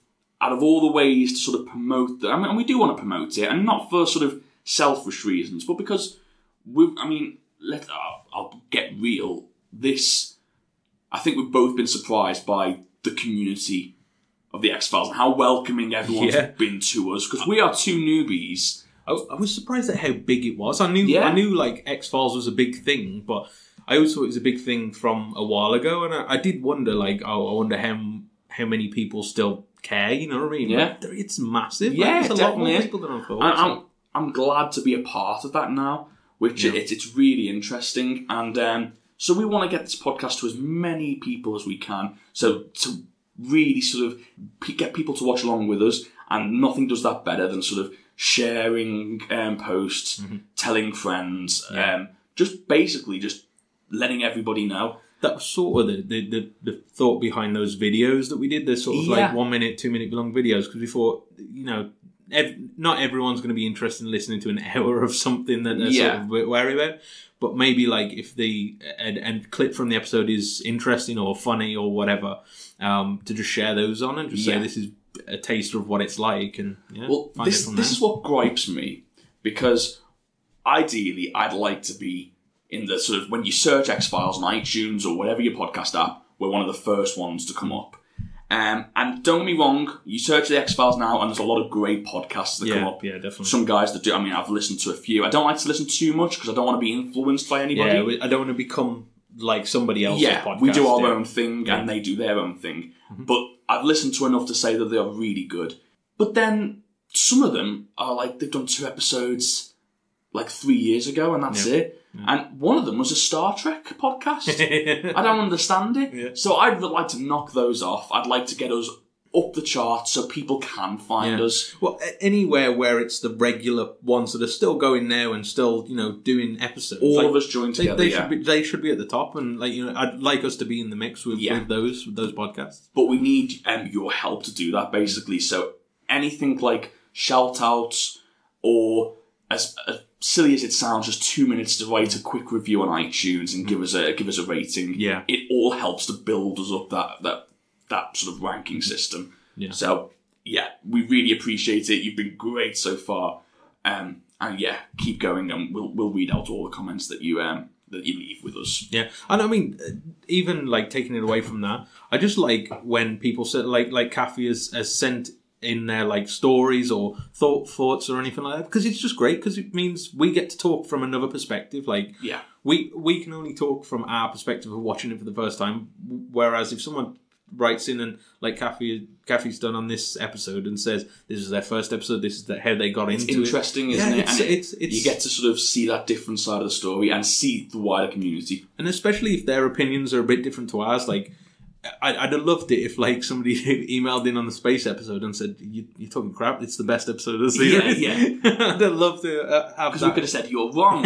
out of all the ways to sort of promote them, I mean, and we do want to promote it, and not for sort of selfish reasons, but because we, I mean, let I'll, I'll get real. This, I think we've both been surprised by the community of the X-Files and how welcoming everyone's Yeah. been to us, because we are two newbies. I, I was surprised at how big it was. I knew, Yeah. I knew, like X-Files was a big thing, but I also thought it was a big thing from a while ago, and I, I did wonder, like, oh, I wonder how how many people still care. You know what I mean? Yeah. But it's massive. Yeah, like, it it's a lot definitely more is. people than I thought. And so- I'm, I'm glad to be a part of that now, which Yeah. it, it's really interesting. And um, so we want to get this podcast to as many people as we can. So to really sort of p- get people to watch along with us, and nothing does that better than sort of sharing um, posts, Mm-hmm. telling friends, Yeah. um, just basically just letting everybody know. That was sort of the, the, the, the thought behind those videos that we did. They're sort of Yeah. like one minute, two minute long videos, because we thought, you know, ev- not everyone's going to be interested in listening to an hour of something that they're Yeah. sort of w- wary about. But maybe like if the and, and clip from the episode is interesting or funny or whatever, um, to just share those on and just Yeah. say this is a taster of what it's like, and yeah, Well, find this it from this there. is what gripes me, because ideally I'd like to be in the sort of, when you search X-Files on iTunes or whatever your podcast app, we're one of the first ones to come up. Um, and don't get me wrong, you search the X-Files now and there's a lot of great podcasts that come yeah, up. yeah, definitely. Some guys that do, I mean, I've listened to a few. I don't like to listen too much because I don't want to be influenced by anybody. yeah, we- I don't want to become like somebody else's Yeah, podcast. we do our yeah. own thing Yeah. and they do their own thing. But I've listened to enough to say that they are really good. But then some of them are like, they've done two episodes like three years ago and that's Yeah. it. And one of them was a Star Trek podcast. I don't understand it. Yeah. So I'd like to knock those off. I'd like to get us up the charts so people can find Yeah. us. Well, a- anywhere where it's the regular ones that are still going now and still, you know, doing episodes. All Like, of us joined They, together, they yeah. should be. They should be at the top, and like you know, I'd like us to be in the mix with, Yeah. with those with those podcasts. But we need um, your help to do that, basically. So anything like shout-outs or, as, as silly as it sounds, just two minutes to write a quick review on iTunes and give us a give us a rating. Yeah. It all helps to build us up that that, that sort of ranking system. Yeah. So, yeah, we really appreciate it. You've been great so far. Um, and, yeah, keep going, and we'll we'll read out all the comments that you um that you leave with us. Yeah, and I mean, uh, even like taking it away from that, I just like when people say like like Kathy has, has sent in their like stories or thought thoughts or anything like that, because it's just great because it means we get to talk from another perspective. Like Yeah. we we can only talk from our perspective of watching it for the first time, whereas if someone writes in and like Kathy Kathy's done on this episode and says this is their first episode, this is the, how they got It's into interesting, it. isn't Yeah, it? It's, And it's, it's, you get to sort of see that different side of the story and see the wider community. And especially if their opinions are a bit different to ours, like I, I'd have loved it if like somebody emailed in on the space episode and said, you, "You're talking crap. It's the best episode of the series." Yeah, yeah. I'd have loved to uh, have Because that. we could have said you're wrong.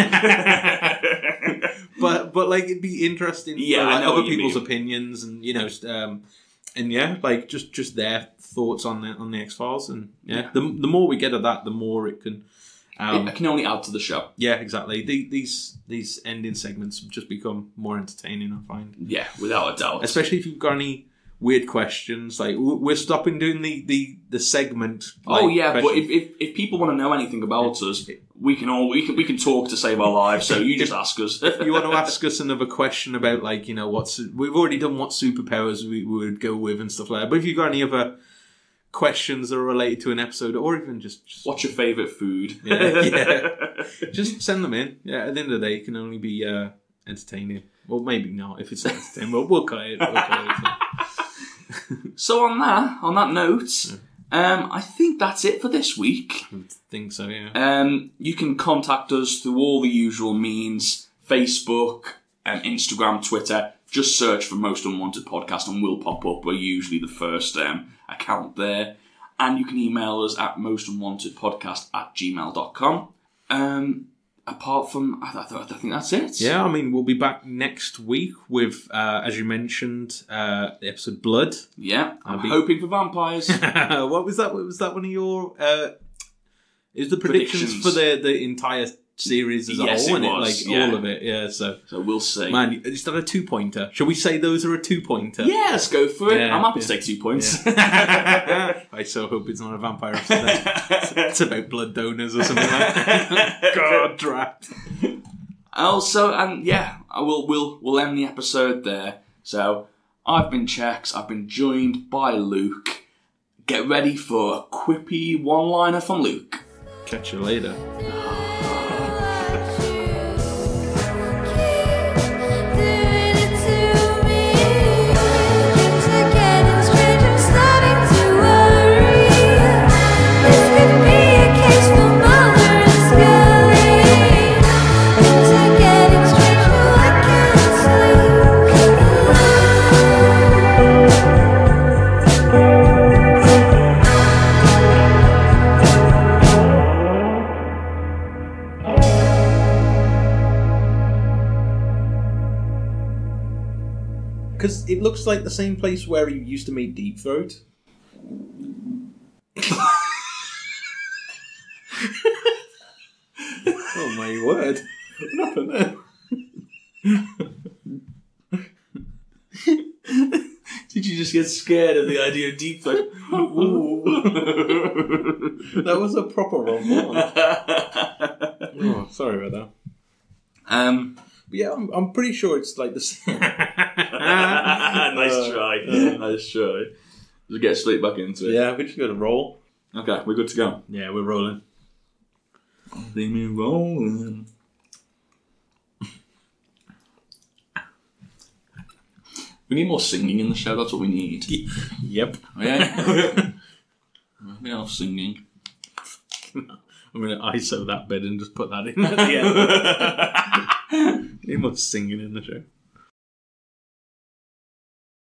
but but like it'd be interesting. Yeah, for, I like, know other what you people's mean. opinions and you know, um, and yeah, like just, just their thoughts on the on the X-Files, and yeah, Yeah. the the more we get of that, the more it can. Um, It can only add to the show. yeah, exactly. The, these these ending segments just become more entertaining, I find. Yeah, without a doubt. Especially if you've got any weird questions. Like w- we're stopping doing the the, the segment. Like, Oh yeah, but question- if, if if people want to know anything about us, we can all we can we can talk to save our lives. So you just ask us. you want to ask us another question about like you know what's we've already done what superpowers we, we would go with and stuff like that. But if you've got any other questions that are related to an episode, or even just, just What's your favourite food? yeah, yeah, just send them in. Yeah, at the end of the day, it can only be uh, entertaining. Well, maybe not if it's not entertaining. Well, we'll cut it. We'll cut it. So on that on that note, um, I think that's it for this week. I think so. Yeah. Um, you can contact us through all the usual means: Facebook, um, Instagram, Twitter. Just search for Most Unwanted Podcast and we'll pop up. We're usually the first um, account there. And you can email us at mostunwantedpodcast at gmail dot com. Um, apart from, I, th- I think that's it. Yeah, I mean, we'll be back next week with, uh, as you mentioned, uh, the episode Blood. Yeah, I'm I'll be- hoping for vampires. What was that? What was that one of your? Uh, is the predictions, Predictions. for the the entire series as a Yes, whole, it and it, was, like yeah. all of it. Yeah, so So we'll see. man, is that a two pointer? Shall we say those are a two pointer? Yeah, let's go for it. Yeah, I'm happy yeah. to take two points. I so hope it's not a vampire episode. It's, it's about blood donors or something like that. God, drat. Also, and yeah, I will. We'll we'll end the episode there. So I've been Chex. I've been joined by Luke. Get ready for a quippy one-liner from Luke. Catch you later. Because it looks like the same place where he used to make Deep Throat. Oh my word. What happened there? Did you just get scared of the idea of deep throat? That was a proper wrong one. Oh, sorry about that. Um, But yeah, I'm, I'm pretty sure it's like the same. nice try. Nice try. Just get straight back into it. Yeah, we just got to roll. Okay, we're good to go. Yeah, we're rolling. See me rolling. We need more singing in the show. That's what we need. Yep. Yeah. We have singing. I'm going to I S O that bit and just put that in at the end. Need more singing in the show.